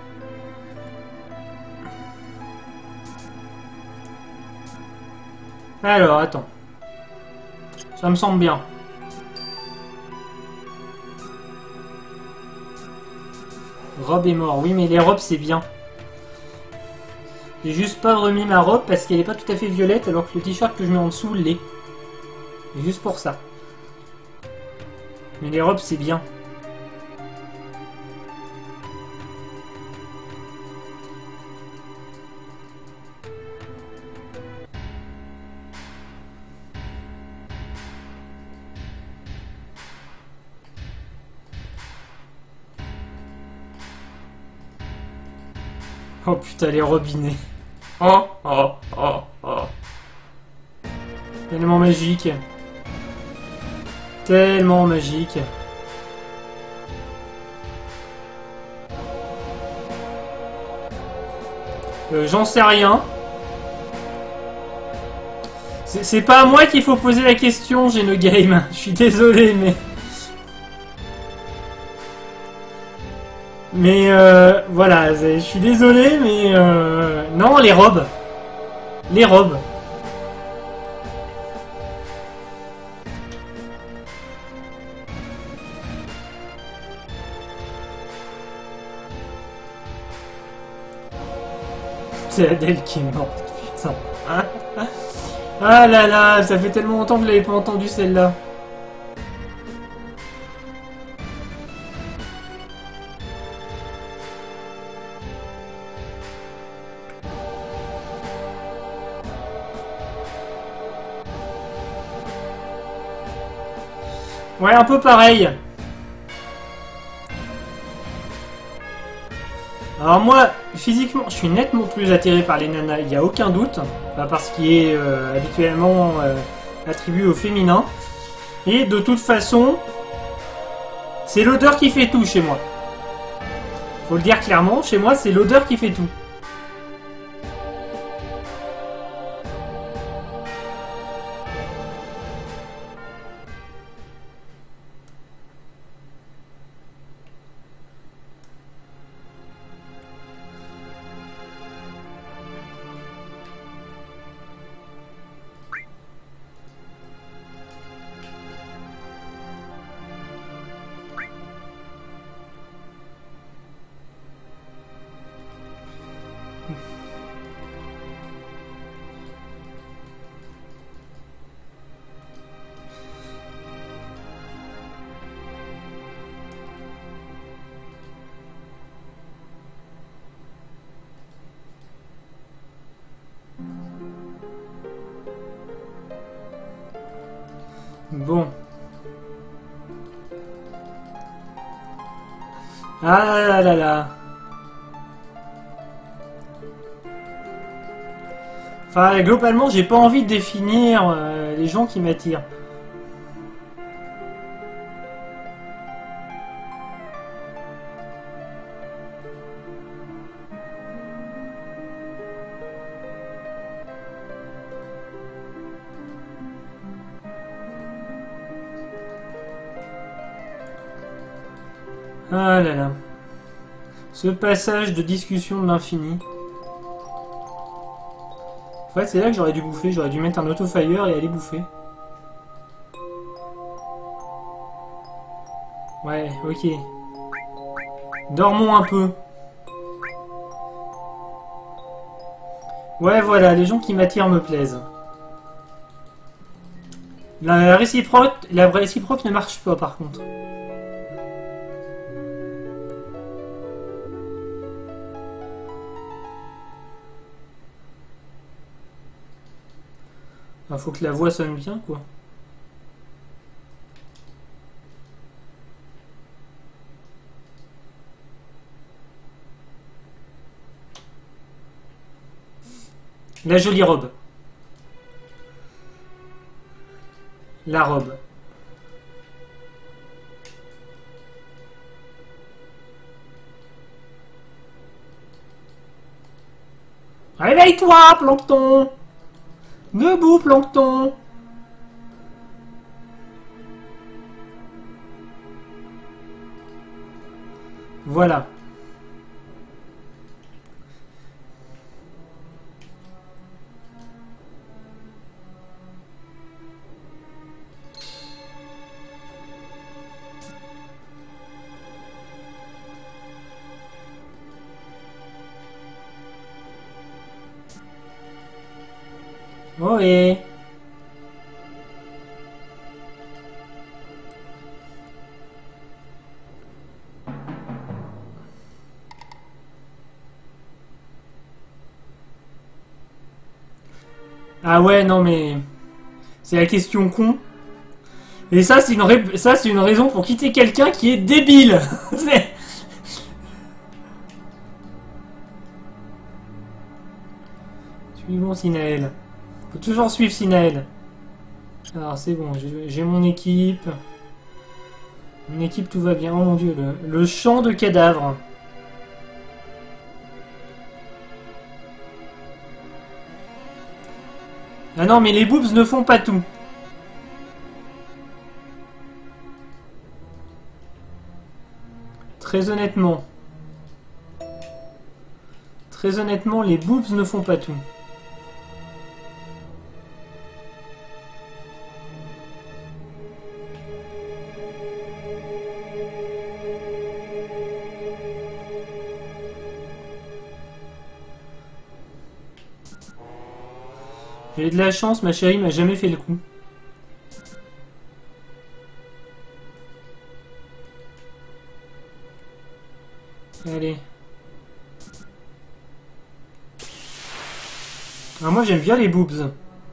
Alors, attends. Ça me semble bien. Robe est mort. Oui, mais les robes, c'est bien. J'ai juste pas remis ma robe parce qu'elle est pas tout à fait violette alors que le t-shirt que je mets en dessous l'est. C'est juste pour ça. Mais les robes, c'est bien. Oh putain, les robinets. Oh, oh, oh, oh. Tellement magique. Tellement magique. J'en sais rien. C'est pas à moi qu'il faut poser la question, Genogame. Je suis désolé, mais... Mais voilà, je suis désolé, mais non, les robes. Les robes. C'est Adèle qui est morte, putain. Ah là là, ça fait tellement longtemps que je l'avais pas entendu celle-là. Ouais, un peu pareil. Alors moi, physiquement, je suis nettement plus attiré par les nanas, il n'y a aucun doute. Parce qu'il est habituellement attribué au féminin. Et de toute façon, c'est l'odeur qui fait tout chez moi. Faut le dire clairement, chez moi, c'est l'odeur qui fait tout. Bon. Ah là là là. Enfin, globalement, j'ai pas envie de définir les gens qui m'attirent. Ah là là. Ce passage de discussion de l'infini. En fait, c'est là que j'aurais dû bouffer. J'aurais dû mettre un auto-fire et aller bouffer. Ouais, ok. Dormons un peu. Ouais, voilà, les gens qui m'attirent me plaisent. La réciproque ne marche pas, par contre. Faut que la voix sonne bien, quoi. La jolie robe. La robe. Réveille-toi, plancton! Debout, plancton! Voilà. Oh et... Ah ouais, non mais... C'est la question con. Et ça, c'est une raison pour quitter quelqu'un qui est débile. Suivons Sinaël. Faut toujours suivre Sinaël. Alors c'est bon, j'ai mon équipe. Mon équipe, tout va bien. Oh mon dieu, le champ de cadavres. Ah non, mais les boobs ne font pas tout. Très honnêtement. Très honnêtement, les boobs ne font pas tout. J'ai de la chance, ma chérie m'a jamais fait le coup. Allez. Alors moi j'aime bien les boobs.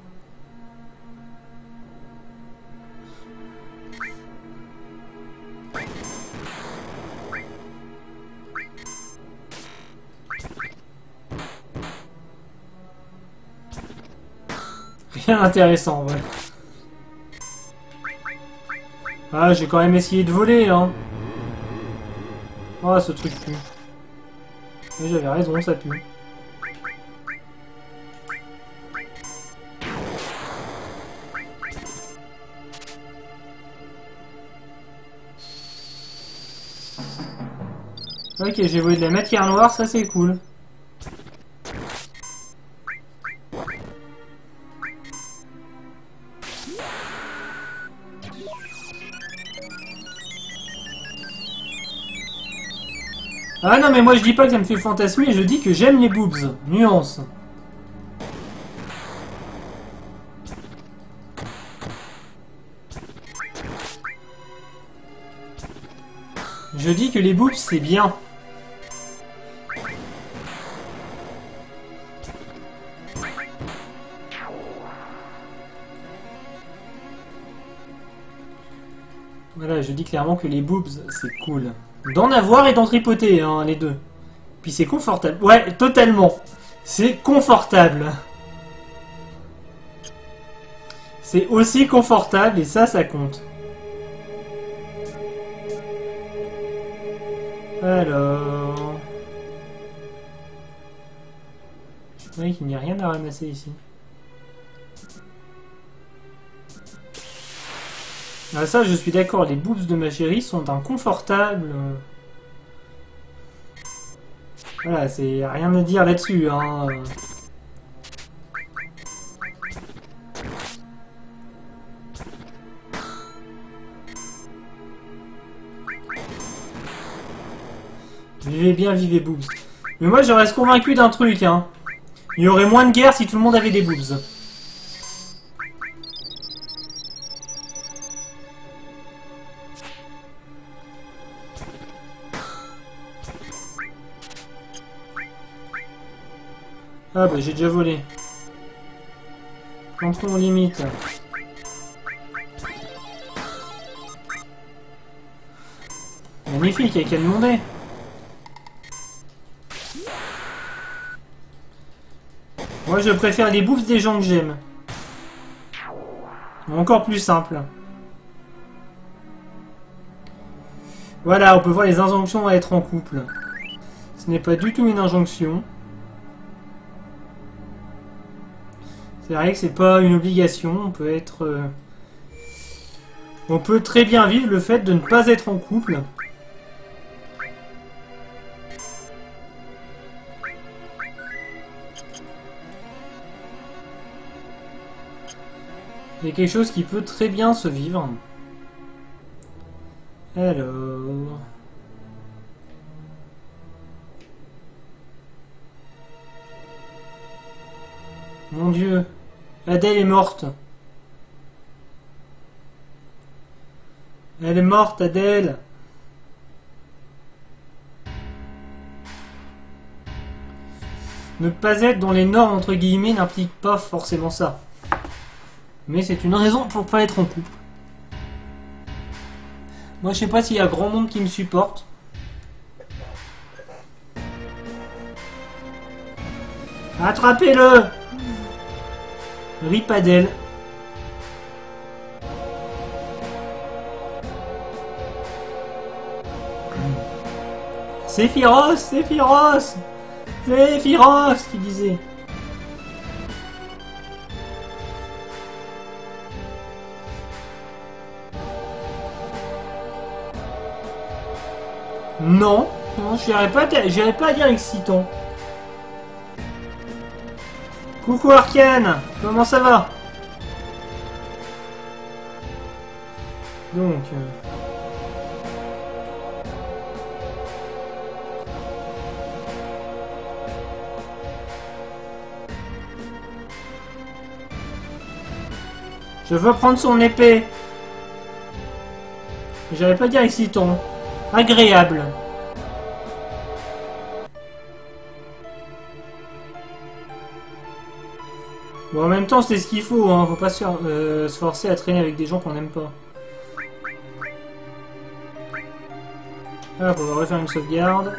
Rien d'intéressant, ouais. Ah, j'ai quand même essayé de voler, hein. Oh, ce truc pue. Oui, j'avais raison, ça pue. Ok, j'ai volé de la matière noire, ça c'est cool. Ah non, mais moi je dis pas que ça me fait fantasmer, je dis que j'aime les boobs. Nuance. Je dis que les boobs c'est bien. Voilà, je dis clairement que les boobs c'est cool. D'en avoir et d'en tripoter, hein, les deux. Puis c'est confortable. Ouais, totalement. C'est confortable. C'est aussi confortable et ça compte. Alors... Oui, il n'y a rien à ramasser ici. Ah ça, je suis d'accord, les boobs de ma chérie sont inconfortables. Voilà, c'est rien à dire là-dessus, hein. Vivez bien, vivez boobs. Mais moi, je reste convaincu d'un truc, hein. Il y aurait moins de guerre si tout le monde avait des boobs. Ah bah j'ai déjà volé. Plantons limite. Magnifique, il y a qu'à demander. Moi je préfère les bouffes des gens que j'aime. Encore plus simple. Voilà, on peut voir les injonctions à être en couple. Ce n'est pas du tout une injonction. C'est vrai que c'est pas une obligation, on peut être... On peut très bien vivre le fait de ne pas être en couple. C'est quelque chose qui peut très bien se vivre. Alors... Mon Dieu, Adèle est morte. Elle est morte, Adèle. Ne pas être dans les normes, entre guillemets, n'implique pas forcément ça. Mais c'est une raison pour pas être en couple. Moi, je sais pas s'il y a grand monde qui me supporte. Attrapez-le! Rip Adèle. Sephiroth, Sephiroth, Sephiroth, qui disait. Non, non, j'irais pas à dire excitant. Coucou Arcane, comment ça va? Donc... Je veux prendre son épée. J'allais pas dire excitant. Agréable. Bon, en même temps, c'est ce qu'il faut, hein. Faut pas se forcer à traîner avec des gens qu'on n'aime pas. Hop, on va refaire une sauvegarde.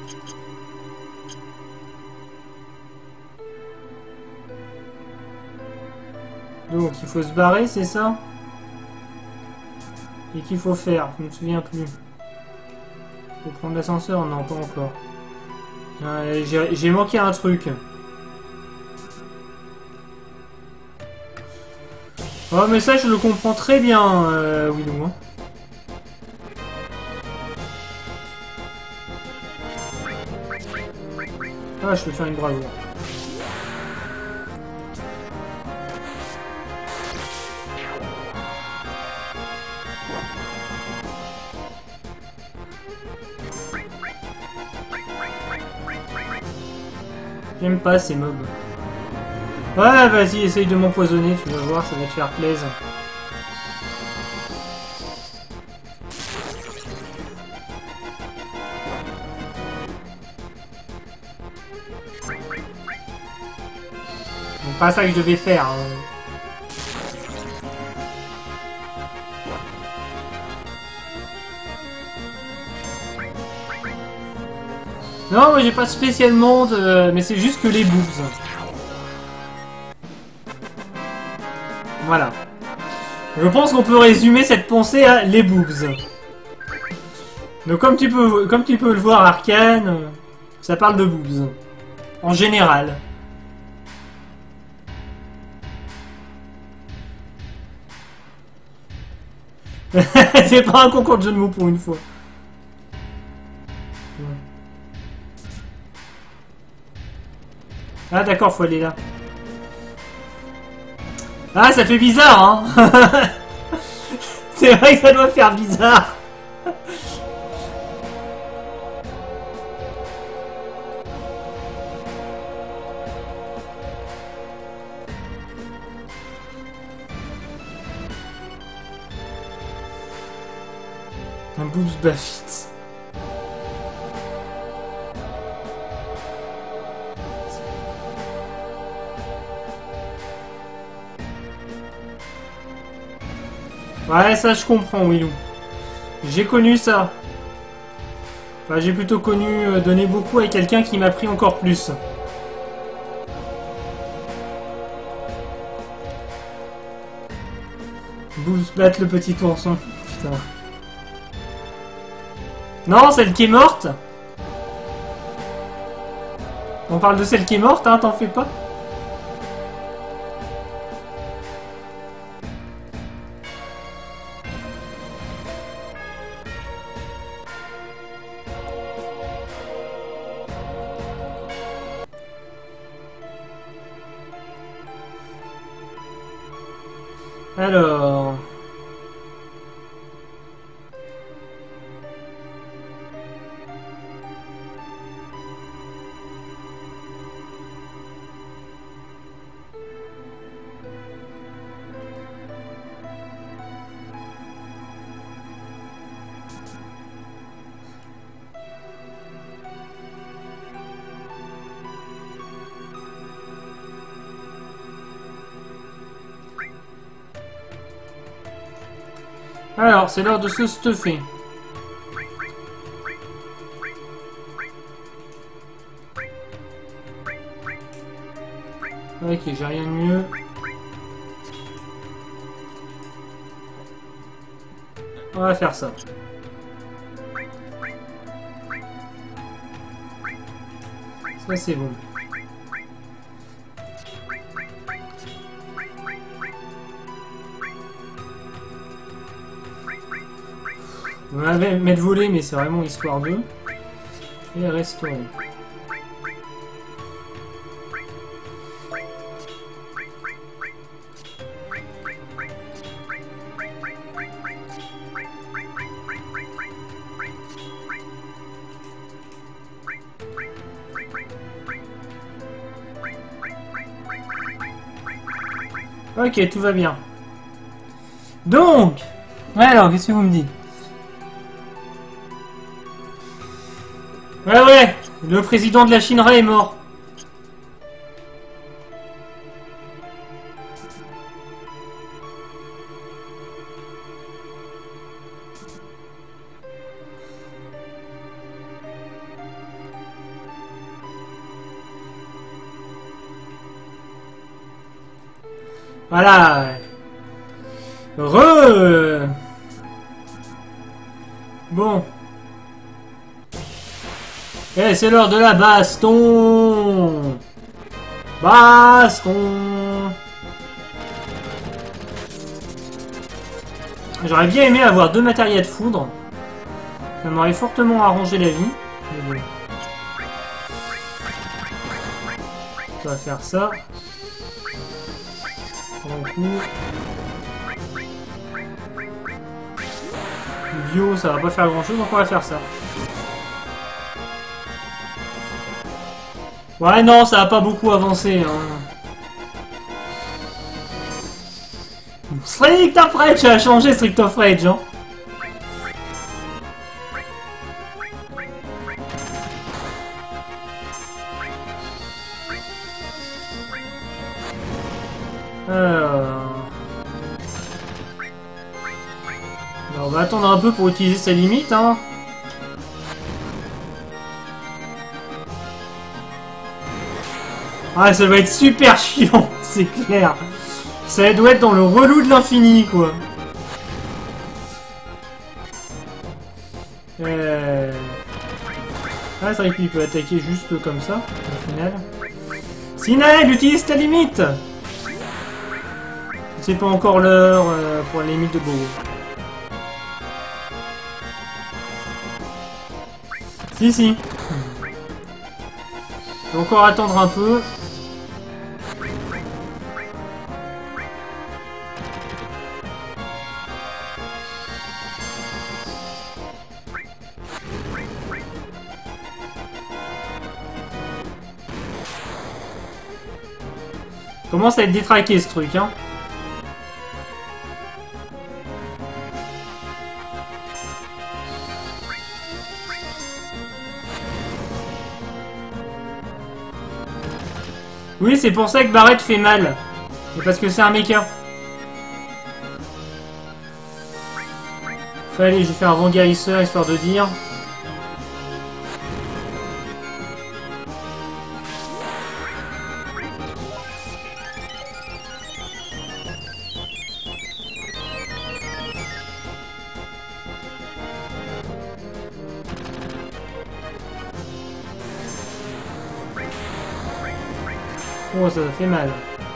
Donc, il faut se barrer, c'est ça? Et qu'il faut faire? Je me souviens plus. Faut prendre l'ascenseur? Non, pas encore. J'ai manqué un truc. Oh, mais ça, je le comprends très bien, Willow. Hein. Ah, je peux faire une bravoure. J'aime pas ces mobs. Ouais, vas-y, essaye de m'empoisonner, tu vas voir, ça va te faire plaisir. C'est pas ça que je devais faire. Hein. Non, moi j'ai pas spécialement de... Mais c'est juste que les boobs. Voilà. Je pense qu'on peut résumer cette pensée à les boobs. Donc comme tu peux le voir, Arcane, ça parle de boobs. En général. C'est pas un concours de jeu de mots pour une fois. Ah d'accord, faut aller là. Ah, ça fait bizarre, hein. C'est vrai que ça doit faire bizarre. Un boobs Baffit. Ouais, ça je comprends, Willou. J'ai connu ça. Enfin, j'ai plutôt connu donner beaucoup à quelqu'un qui m'a pris encore plus. Boobs battre le petit ourson. Putain. Non, celle qui est morte. On parle de celle qui est morte, hein, t'en fais pas. Alors... Alors, c'est l'heure de se stuffer. Ok, j'ai rien de mieux. On va faire ça. Ça, c'est bon. On va mettre voler, mais c'est vraiment histoire d'eux. Et restaurer. Ok, tout va bien. Donc, alors, qu'est-ce que vous me dites? Ouais, le président de la Shinra est mort. Voilà. Bon. Eh, c'est l'heure de la baston. Baston. J'aurais bien aimé avoir 2 matériels de foudre. Ça m'aurait fortement arrangé la vie. Mais bon. On va faire ça. Prends un coup. Bio, ça va pas faire grand chose, donc on va faire ça. Ouais, non, ça va pas beaucoup avancé. Hein. Street of Rage, ça a changé Street of Rage. Hein. On va attendre un peu pour utiliser sa limite. Hein. Ah, ça va être super chiant, c'est clair. Ça doit être dans le relou de l'infini, quoi. Ah, c'est vrai qu'il peut attaquer juste comme ça, au final. Sinael, utilise ta limite. C'est pas encore l'heure pour la limite de Bobo. Si. Je vais encore attendre un peu. Commence à être détraqué ce truc, hein. Oui, c'est pour ça que Barrett fait mal. Et parce que c'est un mecha. Allez, j'ai fait un vent guérisseur histoire de dire. Oh, ça fait mal.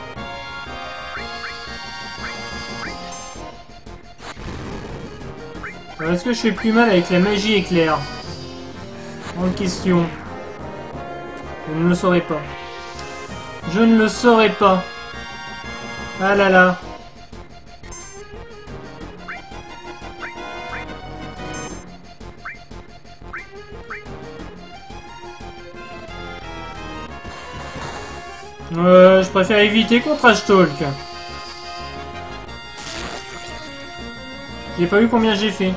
Alors, est-ce que je fais plus mal avec la magie éclair? Grande question. Je ne le saurais pas. Je ne le saurais pas. Ah là là. Je préfère éviter contre Ashtalk. J'ai pas vu combien j'ai fait.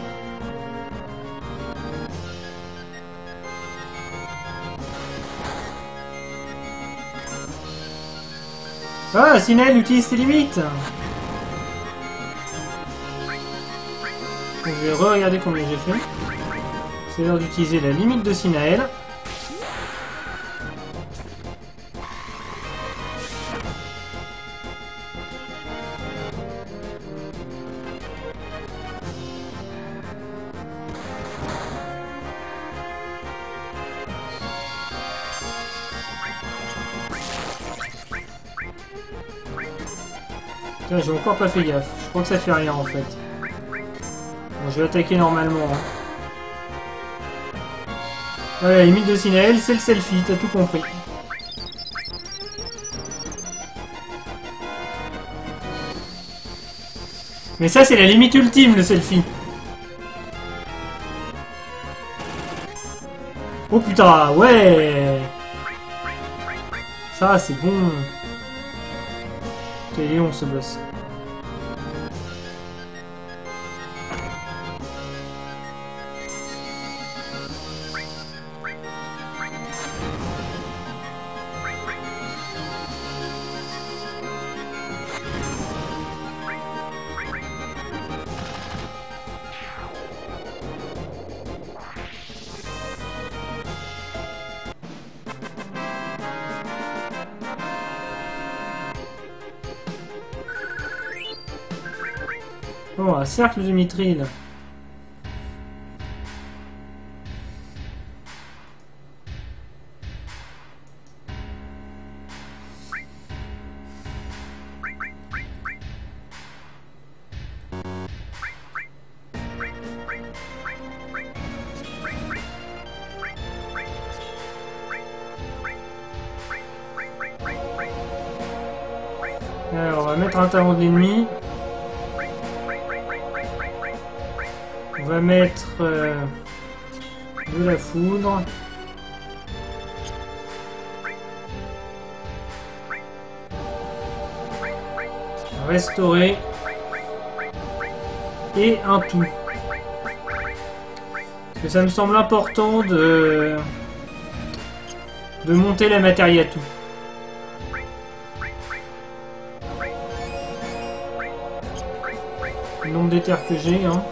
Ah, Sinael utilise ses limites. Je vais re-regarder combien j'ai fait. C'est l'heure d'utiliser la limite de Sinael. J'ai encore pas fait gaffe. Je crois que ça fait rien en fait. Bon, je vais attaquer normalement. Hein. Voilà, la limite de Sinael, c'est le selfie, t'as tout compris. Mais ça, c'est la limite ultime, le selfie. Oh putain, ouais. Ça, c'est bon. Quel est long ce boss. Oh, un cercle de mithril. Alors, on va mettre un talon de l'ennemi. On va mettre de la foudre. Restaurer. Et un tout. Parce que ça me semble important de monter la matière à tout. Le nombre d'éthers que j'ai, hein.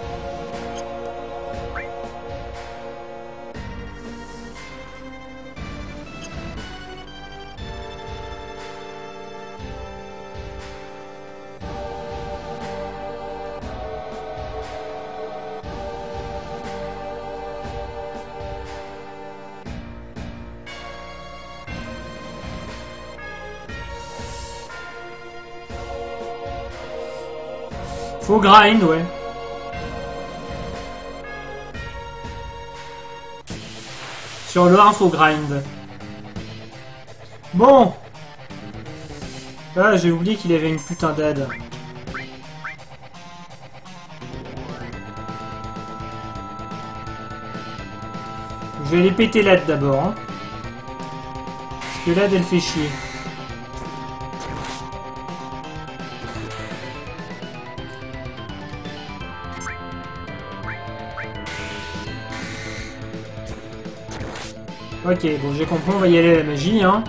Faut grind, ouais. Sur le 1, faut grind. Bon. Ah, j'ai oublié qu'il avait une putain d'ad. Je vais aller péter l'ad d'abord. Hein. Parce que l'ad, elle fait chier. Ok, bon j'ai compris, on va y aller à la magie, hein.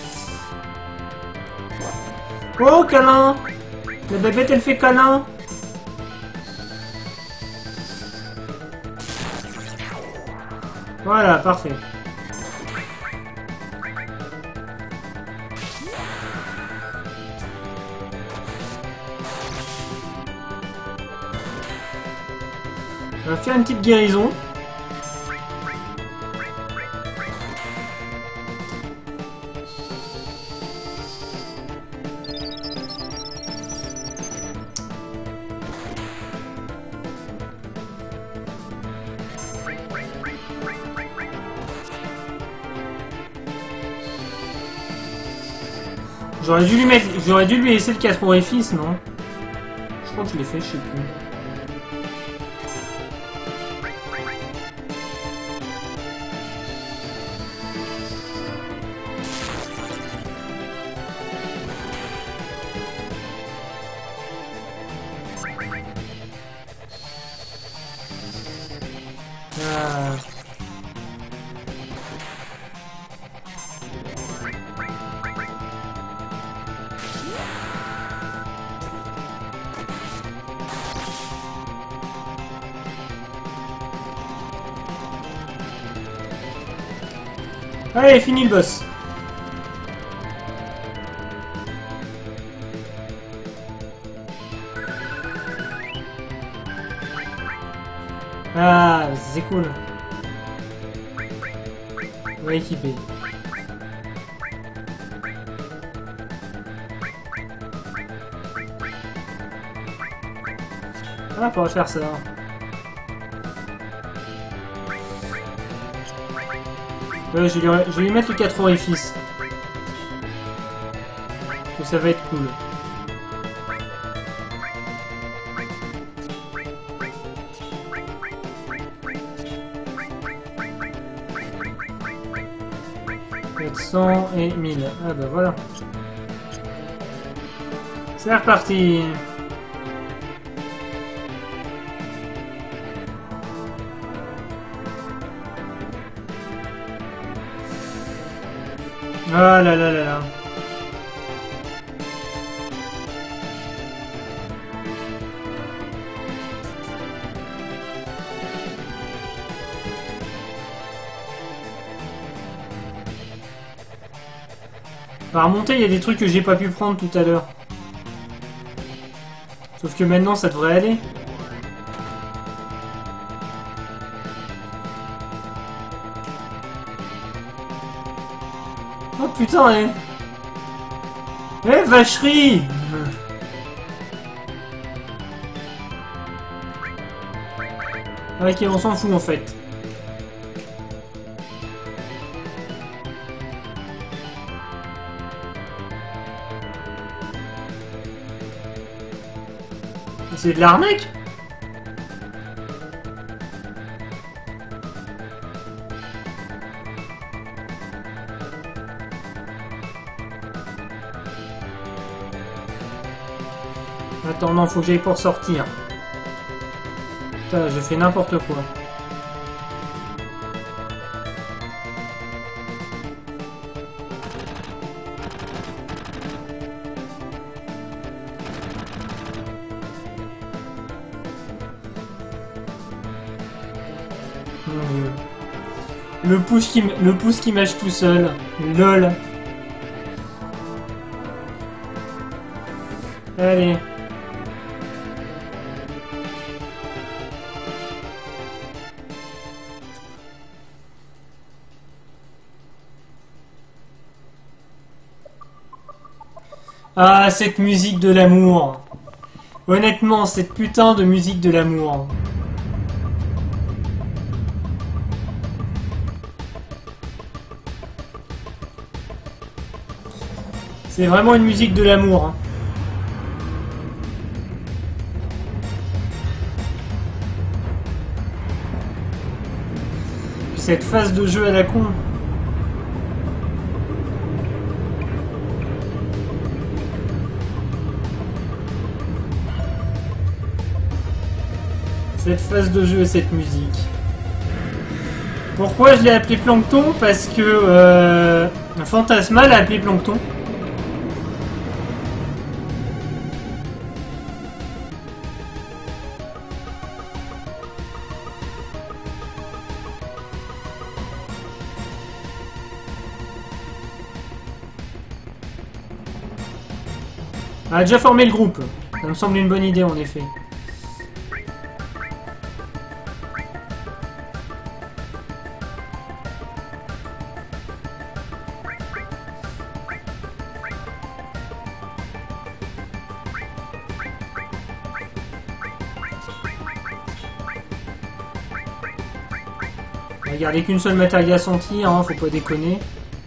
Oh, câlin! La bébête, elle fait câlin! Voilà, parfait. On va faire une petite guérison. J'aurais dû lui laisser le 4 orifices, non? Je crois que je l'ai fait, je sais plus. Ah. Allez, fini le boss. Ah, c'est cool. On va équiper. Ah, on va faire ça. Je vais lui mettre le 4 orifices. Que ça va être cool. Et 1000. Ah bah voilà. C'est reparti. Ah là là là là. À remonter, il y a des trucs que j'ai pas pu prendre tout à l'heure. Sauf que maintenant, ça devrait aller. Oh putain, eh! Eh, vacherie! Ok, on s'en fout en fait. C'est de l'arnaque. Attends, non, faut que j'aille pour sortir. Putain, je fais n'importe quoi. Mon Dieu. Le pouce qui mâche tout seul. LOL. Allez. Ah, cette musique de l'amour. Honnêtement, cette putain de musique de l'amour. C'est vraiment une musique de l'amour. Hein. Cette phase de jeu à la con. Cette phase de jeu et cette musique. Pourquoi je l'ai appelé Plancton? Parce que Fantasma l'a appelé Plancton. On a déjà formé le groupe. Ça me semble une bonne idée en effet. On va garder qu'une seule matériel senti, hein, faut pas déconner.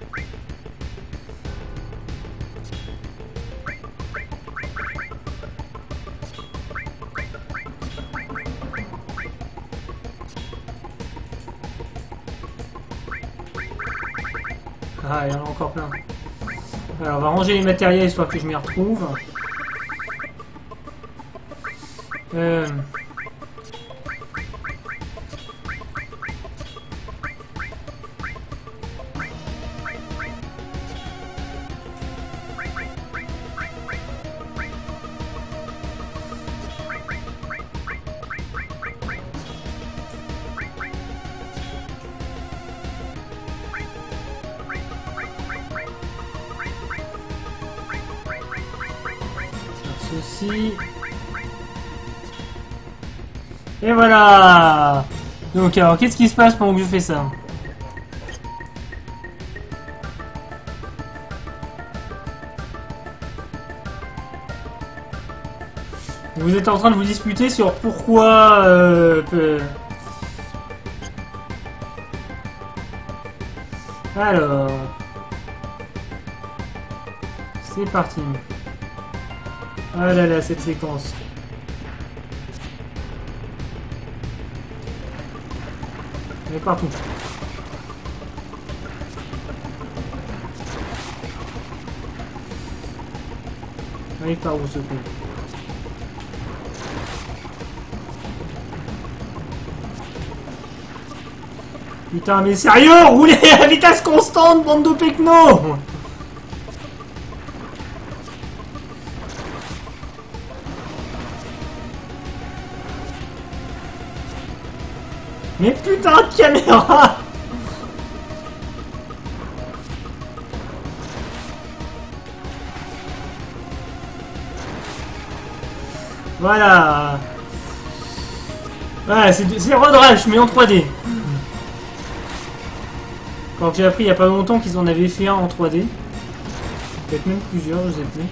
Ah, il y en a encore plein. Alors, on va ranger les matériels histoire que je m'y retrouve. Ceci. Et voilà. Donc alors qu'est-ce qui se passe pendant que je fais ça? Vous êtes en train de vous disputer sur pourquoi Alors c'est parti. Ah là là, cette séquence. Elle est partout. Arrive par où ce con? Putain, mais sérieux, roulez à vitesse constante, bande de pecnos! Mais putain de caméra! Voilà. Voilà, c'est Road Rash, mais en 3D. Alors que j'ai appris il y a pas longtemps qu'ils en avaient fait un en 3D. Peut-être même plusieurs, je sais plus.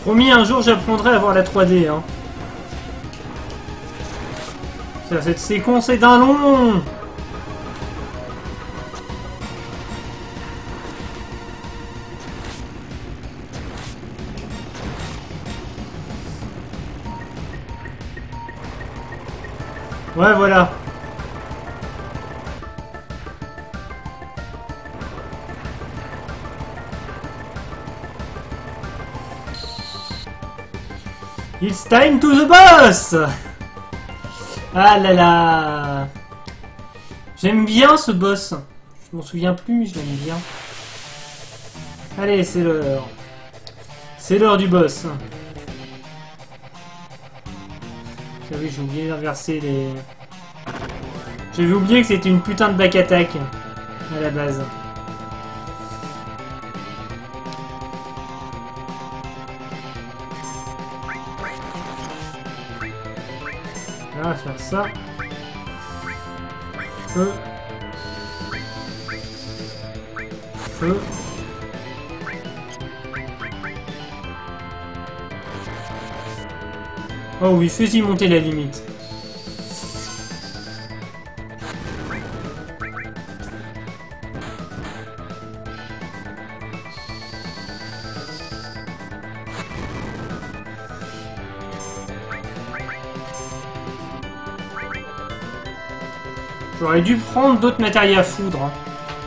Promis, un jour j'apprendrai à voir la 3D. Hein. Cette séquence est d'un long. Ouais, voilà. It's time to the boss! Ah là là! J'aime bien ce boss. Je m'en souviens plus, mais je l'aime bien. Allez, c'est l'heure. C'est l'heure du boss. Ah oui, j'ai oublié d'inverser les... J'avais oublié que c'était une putain de back attack à la base. On va faire ça. Feu. Feu. Oh oui, fais-y monter la limite. J'aurais dû prendre d'autres matériaux à foudre. Hein.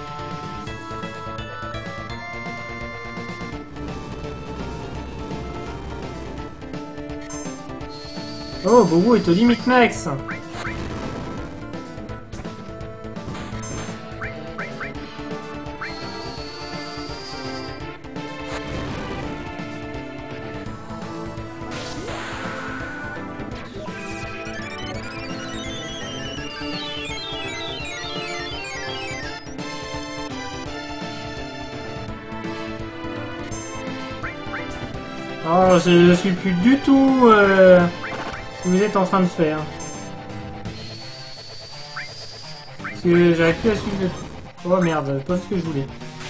Oh, Bobo est au limite max. Oh, je suis plus du tout ce que vous êtes en train de faire. Parce que j'arrive plus à suivre le... Oh merde, pas ce que je voulais.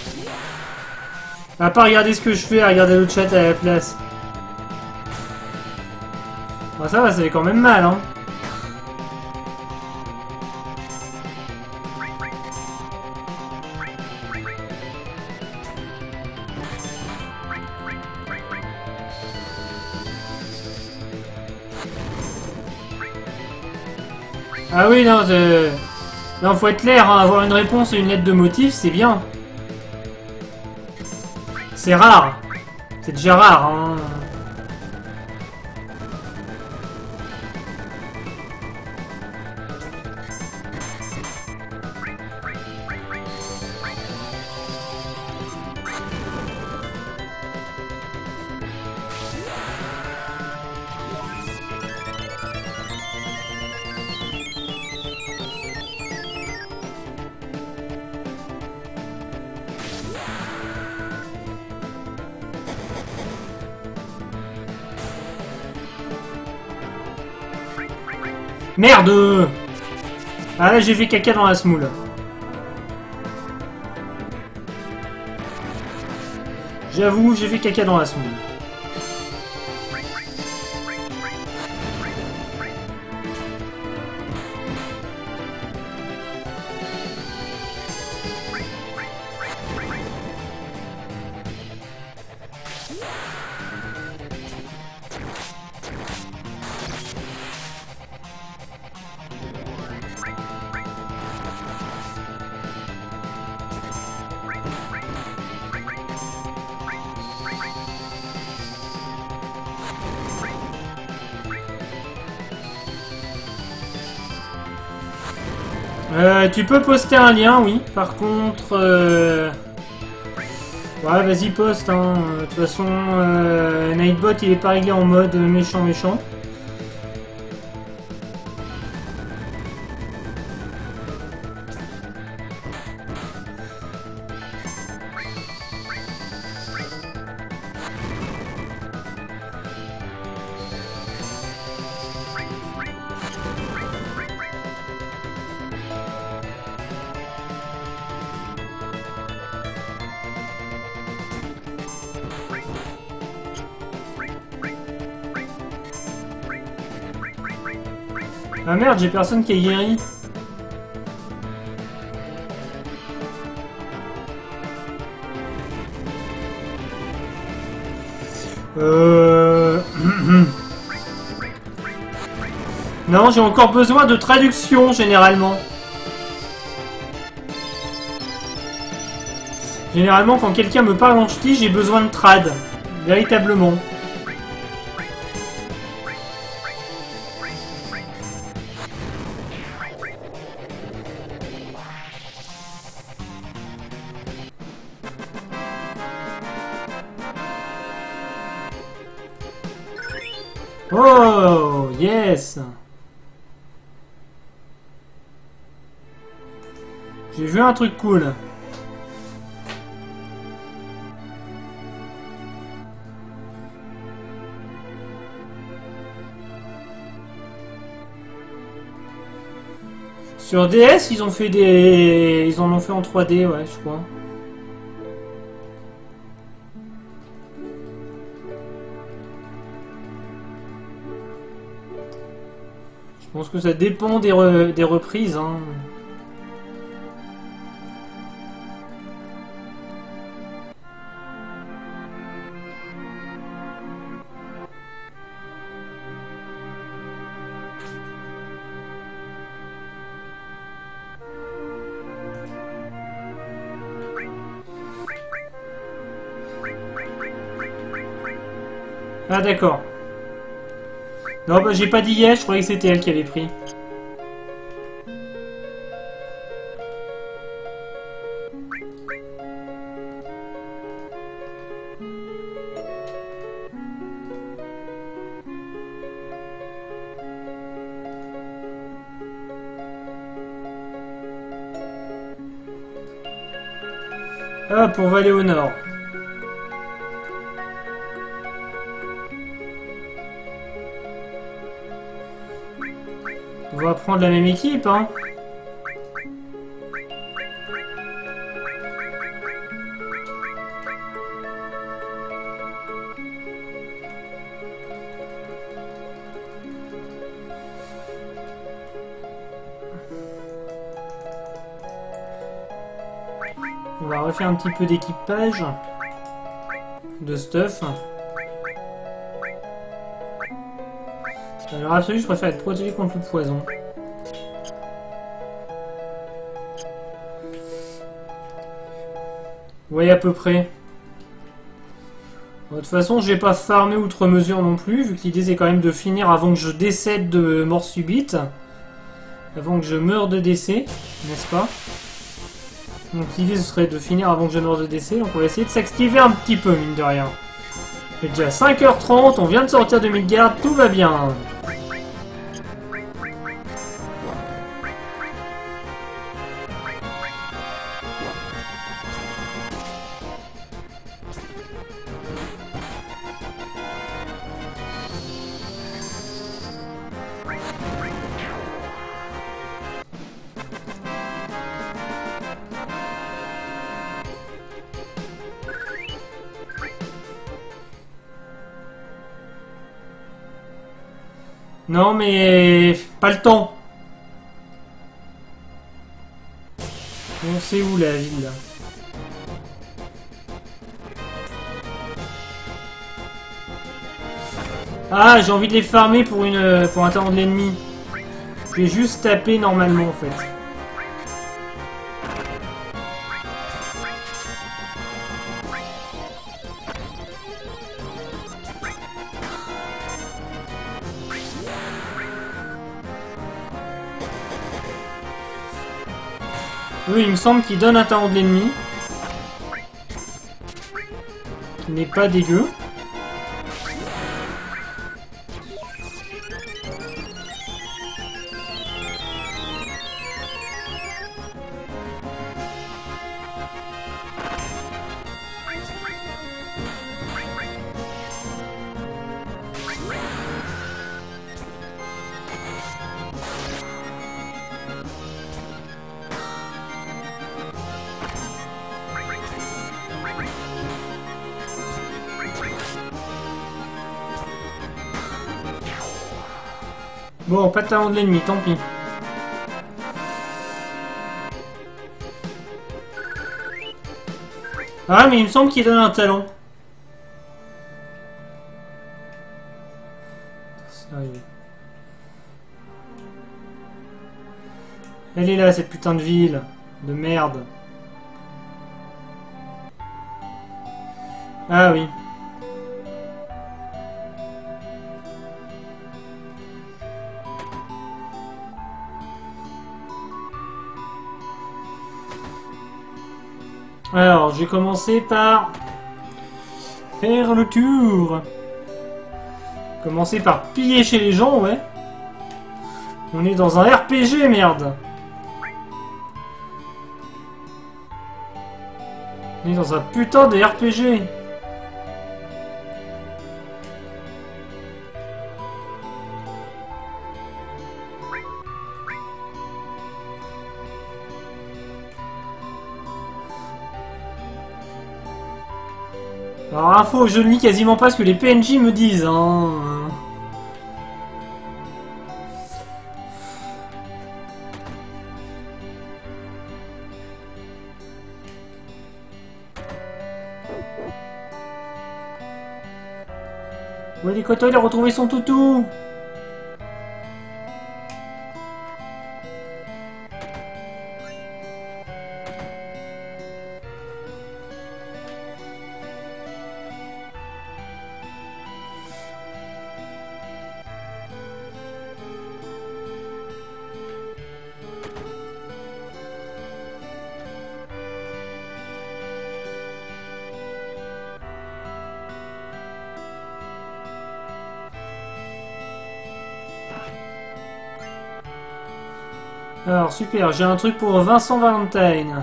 À pas regarder ce que je fais, à regarder l'autre chat à la place. Bon, ça va, ça fait quand même mal, hein. Ah oui, non, non, faut être clair, hein, avoir une réponse et une lettre de motif, c'est bien. C'est rare. C'est déjà rare, hein. Merde! Ah là j'ai fait caca dans la semoule. J'avoue, j'ai fait caca dans la semoule. Tu peux poster un lien, oui. Par contre... Ouais, vas-y, poste. Hein. De toute façon, Nightbot, il est pas réglé en mode méchant. Ah merde, j'ai personne qui est guéri. Non, j'ai encore besoin de traduction, généralement. Généralement, quand quelqu'un me parle en ch'ti, j'ai besoin de trad. Véritablement. Oh, yes! J'ai vu un truc cool. Sur DS, ils ont fait des... Ils en ont fait en 3D, ouais, je crois. Je pense que ça dépend des reprises, hein. Ah d'accord. Non bah j'ai pas dit yes, je croyais que c'était elle qui avait pris. Ah, pour aller au nord. On va prendre la même équipe, hein. On va refaire un petit peu d'équipage de stuff. Alors absolu, je préfère être protégé contre le poison. Vous voyez à peu près. De toute façon, je vais pas farmer outre mesure non plus, vu que l'idée c'est quand même de finir avant que je décède de mort subite. Avant que je meure de décès, n'est-ce pas? Donc l'idée ce serait de finir avant que je meure de décès, donc on va essayer de s'activer un petit peu, mine de rien. C'est déjà 5h30, on vient de sortir de Midgard, tout va bien. Non mais... pas le temps. On sait où la ville là. Ah, j'ai envie de les farmer pour un talent de l'ennemi. Je vais juste taper normalement en fait. Oui, il me semble qu'il donne un talent de l'ennemi. Qui n'est pas dégueu. Bon, pas de talent de l'ennemi, tant pis. Ah, mais il me semble qu'il donne un talent. Sérieux. Elle est là, cette putain de ville. De merde. Ah oui. Alors, j'ai commencé par faire le tour. Commencer par piller chez les gens, ouais. On est dans un RPG, merde. On est dans un putain de RPG. Alors info, je ne lis quasiment pas ce que les PNJ me disent, hein. Ouais, les Koto, il a retrouvé son toutou. Alors super, j'ai un truc pour Vincent Valentine.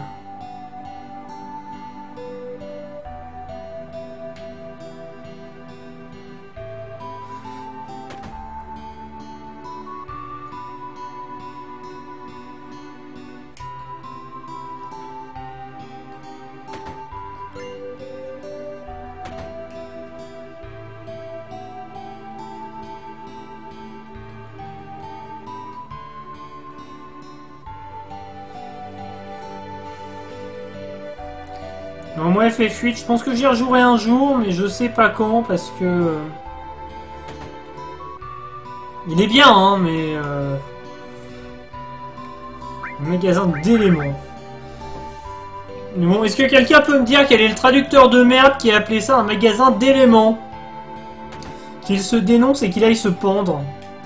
Non, moi FF8, je pense que j'y rejouerai un jour, mais je sais pas quand parce que... Il est bien, hein, mais... Magasin d'éléments. Bon, est-ce que quelqu'un peut me dire quel est le traducteur de merde qui a appelé ça un magasin d'éléments? Qu'il se dénonce et qu'il aille se pendre.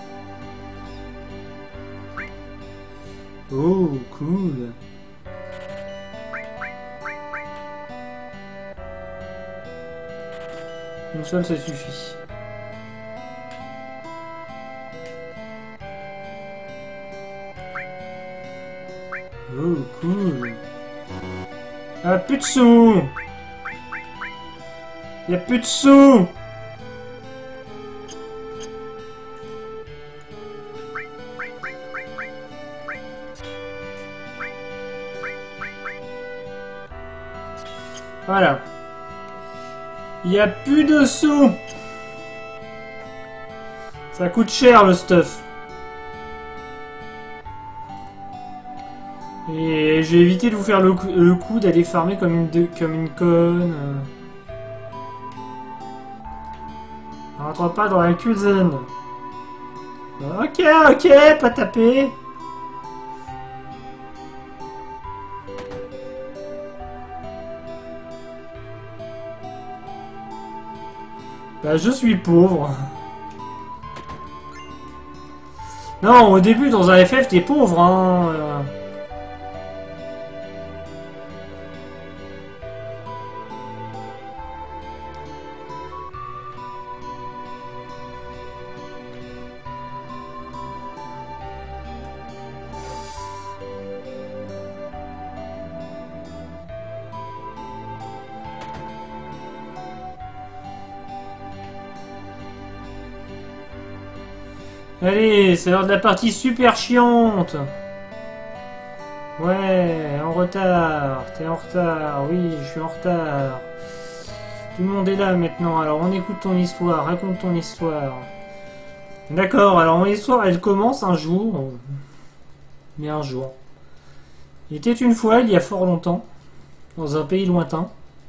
Oh, cool. Une seule, ça suffit. Oh, cool. Ah, plus de sous. Y a plus de sous. Voilà. Il n'y a plus de sous. Ça coûte cher le stuff. Et j'ai évité de vous faire le coup d'aller farmer comme une conne. On rentre pas dans la cuisine. Ok, ok, pas taper. Bah, je suis pauvre. Non, au début, dans un FF, t'es pauvre, hein. Allez, c'est l'heure de la partie super chiante. Ouais, en retard. T'es en retard. Oui, je suis en retard. Tout le monde est là maintenant. Alors, on écoute ton histoire. Raconte ton histoire. D'accord, alors mon histoire, elle commence un jour. Mais un jour. Il était une fois, il y a fort longtemps, dans un pays lointain,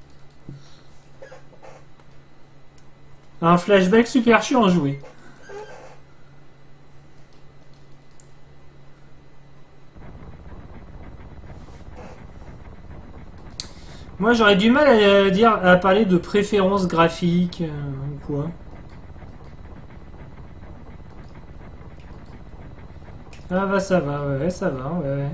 un flashback super chiant à jouer. Moi, j'aurais du mal à parler de préférences graphiques ou quoi. Ah bah ça va, ouais, ça va, ouais.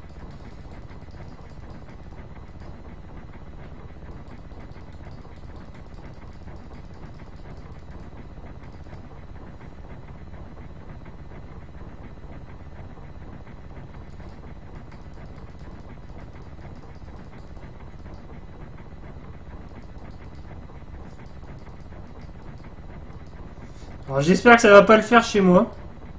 Alors j'espère que ça va pas le faire chez moi.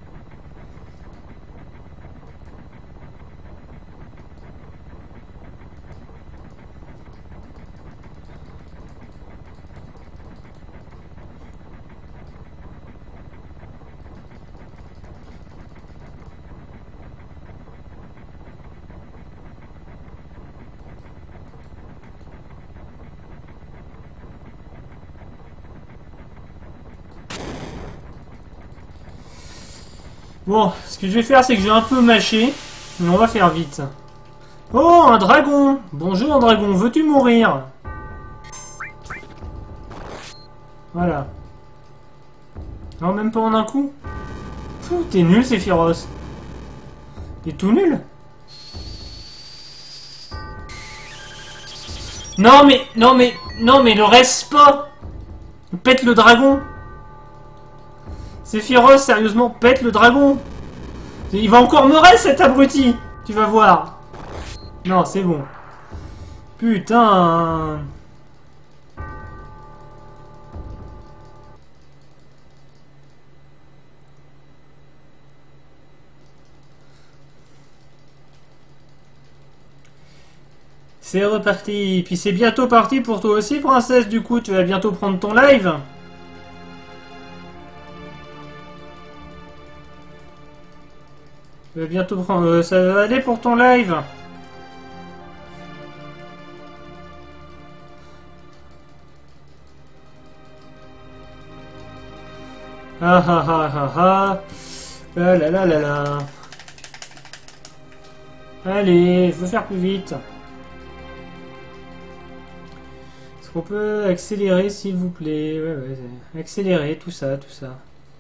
Bon, ce que je vais faire, c'est que je vais un peu mâcher, mais on va faire vite. Oh, un dragon! Bonjour, un dragon, veux-tu mourir? Voilà. Non, même pas en un coup? Fou, t'es nul, Sephiroth. T'es tout nul? Non, mais, non, mais, non, mais le reste pas! Pète le dragon! Sephiroth, sérieusement, pète le dragon! Il va encore me rester cet abruti! Tu vas voir! Non, c'est bon. Putain! C'est reparti. Puis c'est bientôt parti pour toi aussi, princesse, du coup, tu vas bientôt prendre ton live. Tu vas bientôt prendre... ça va aller pour ton live. Ah ah ah ah ah. Ah là là là là. Allez, faut faire plus vite. Est-ce qu'on peut accélérer, s'il vous plaît? Ouais, ouais, accélérer, tout ça, tout ça.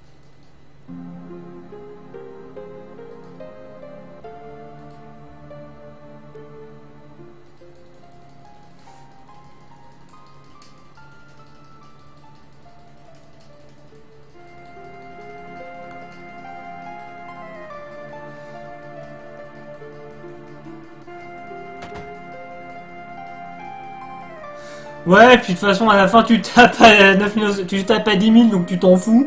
Ouais, puis de toute façon, à la fin, tu tapes à 9 tu tapes à 10 000, donc tu t'en fous.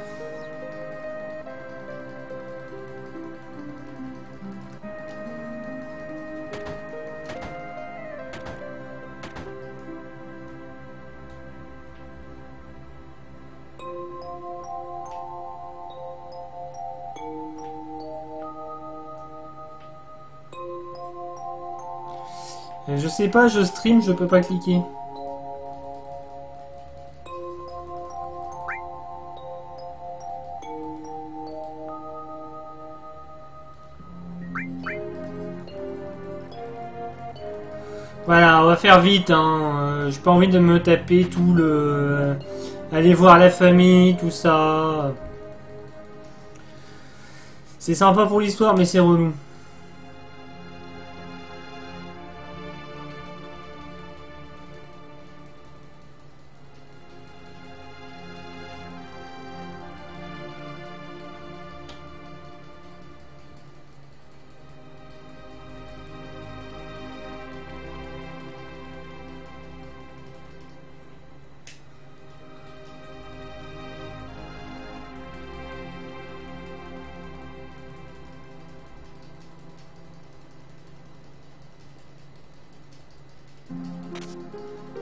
Je sais pas, je stream, je peux pas cliquer. Voilà, on va faire vite, hein. J'ai pas envie de me taper tout le... aller voir la famille, tout ça. C'est sympa pour l'histoire, mais c'est relou.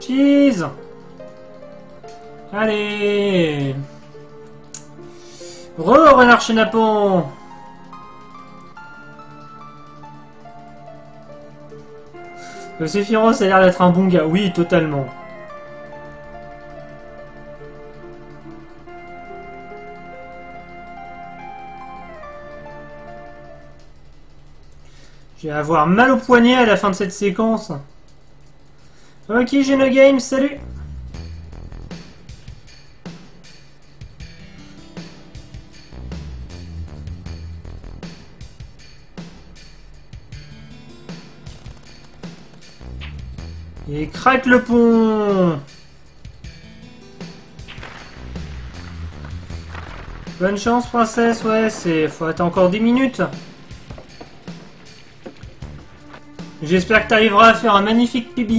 Cheese! Allez! Renard Chenapan. Le Sephiroth a l'air d'être un bon gars. Oui, totalement. Je vais avoir mal au poignet à la fin de cette séquence. Ok, Genogame, salut! Et craque le pont! Bonne chance, princesse, ouais, faut attendre encore 10 minutes. J'espère que tu arriveras à faire un magnifique pibi.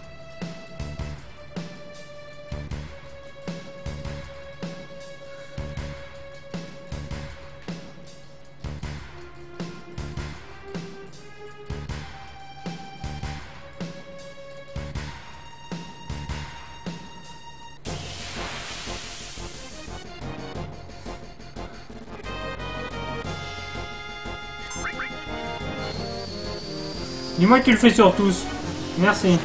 Dis-moi que tu le fais sur tous. Merci.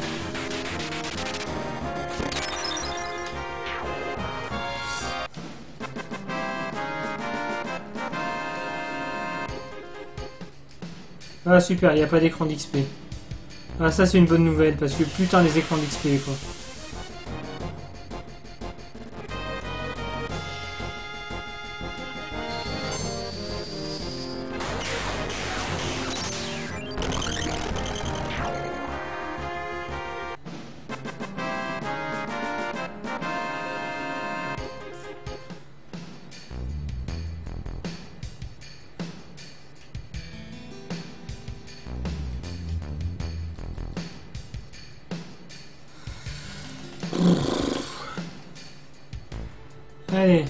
Ah super, il n'y a pas d'écran d'XP. Ah ça c'est une bonne nouvelle, parce que putain les écrans d'XP quoi. Allez.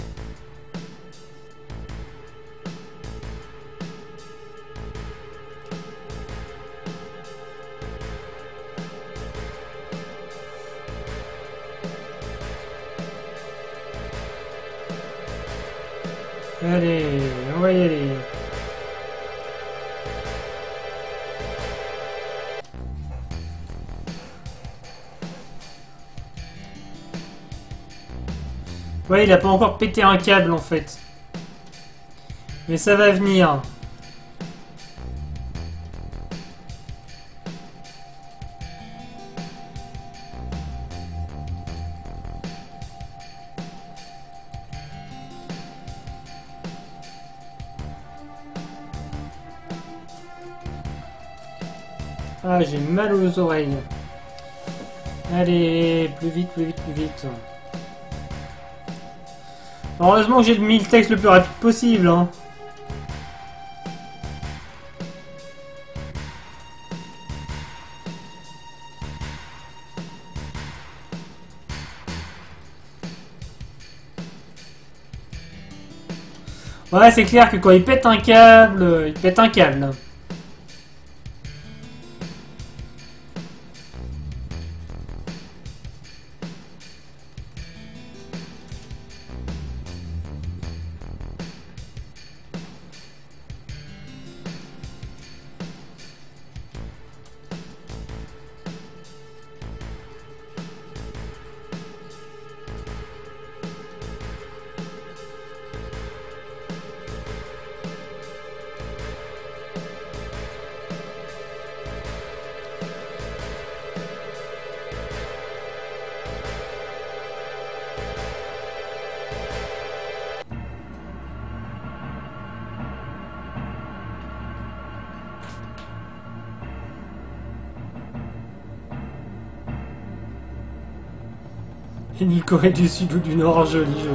Allez, on va y aller. Ouais, il a pas encore pété un câble en fait. Mais ça va venir. Ah, j'ai mal aux oreilles. Allez, plus vite, plus vite, plus vite. Heureusement que j'ai mis le texte le plus rapide possible, hein. Ouais, c'est clair que quand il pète un câble, il pète un câble. Et ni Corée du Sud ou du Nord, joli, joli.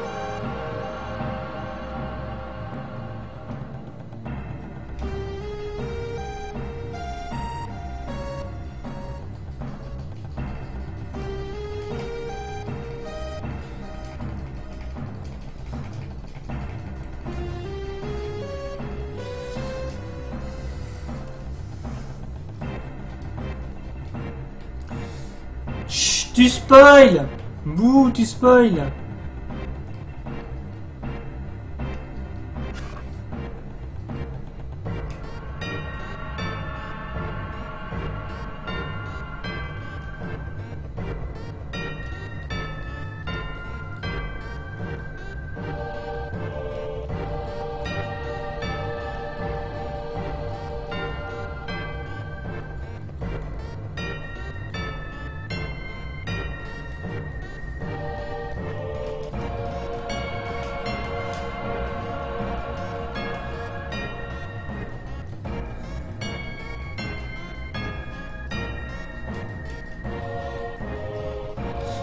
Chut, tu spoil! Bouh, tu spoil!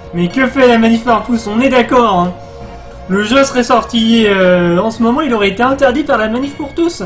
Mais que fait la manif par tous? On est d'accord, hein. Le jeu serait sorti en ce moment, il aurait été interdit par la manif pour tous.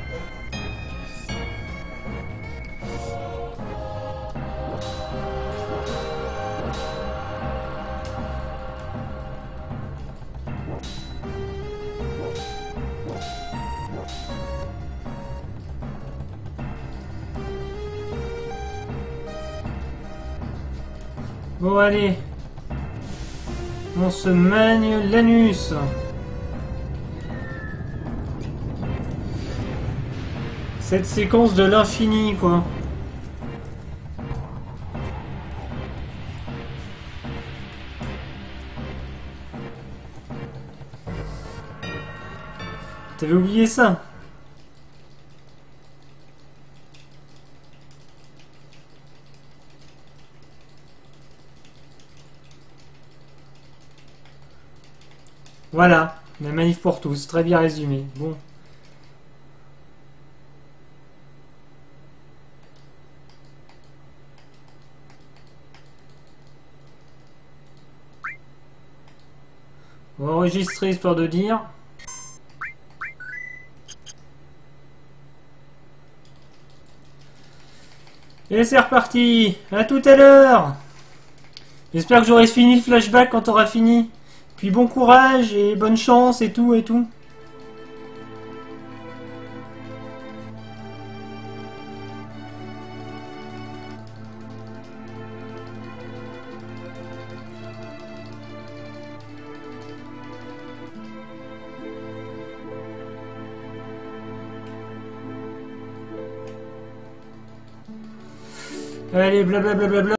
Bon, allez. On se magne l'anus. Cette séquence de l'infini, quoi. T'avais oublié ça? Voilà, la manif pour tous, très bien résumé. Bon. On va enregistrer histoire de dire. Et c'est reparti. À tout à l'heure. J'espère que j'aurai fini le flashback quand t'auras fini. Puis bon courage et bonne chance et tout et tout. Allez, blablabla.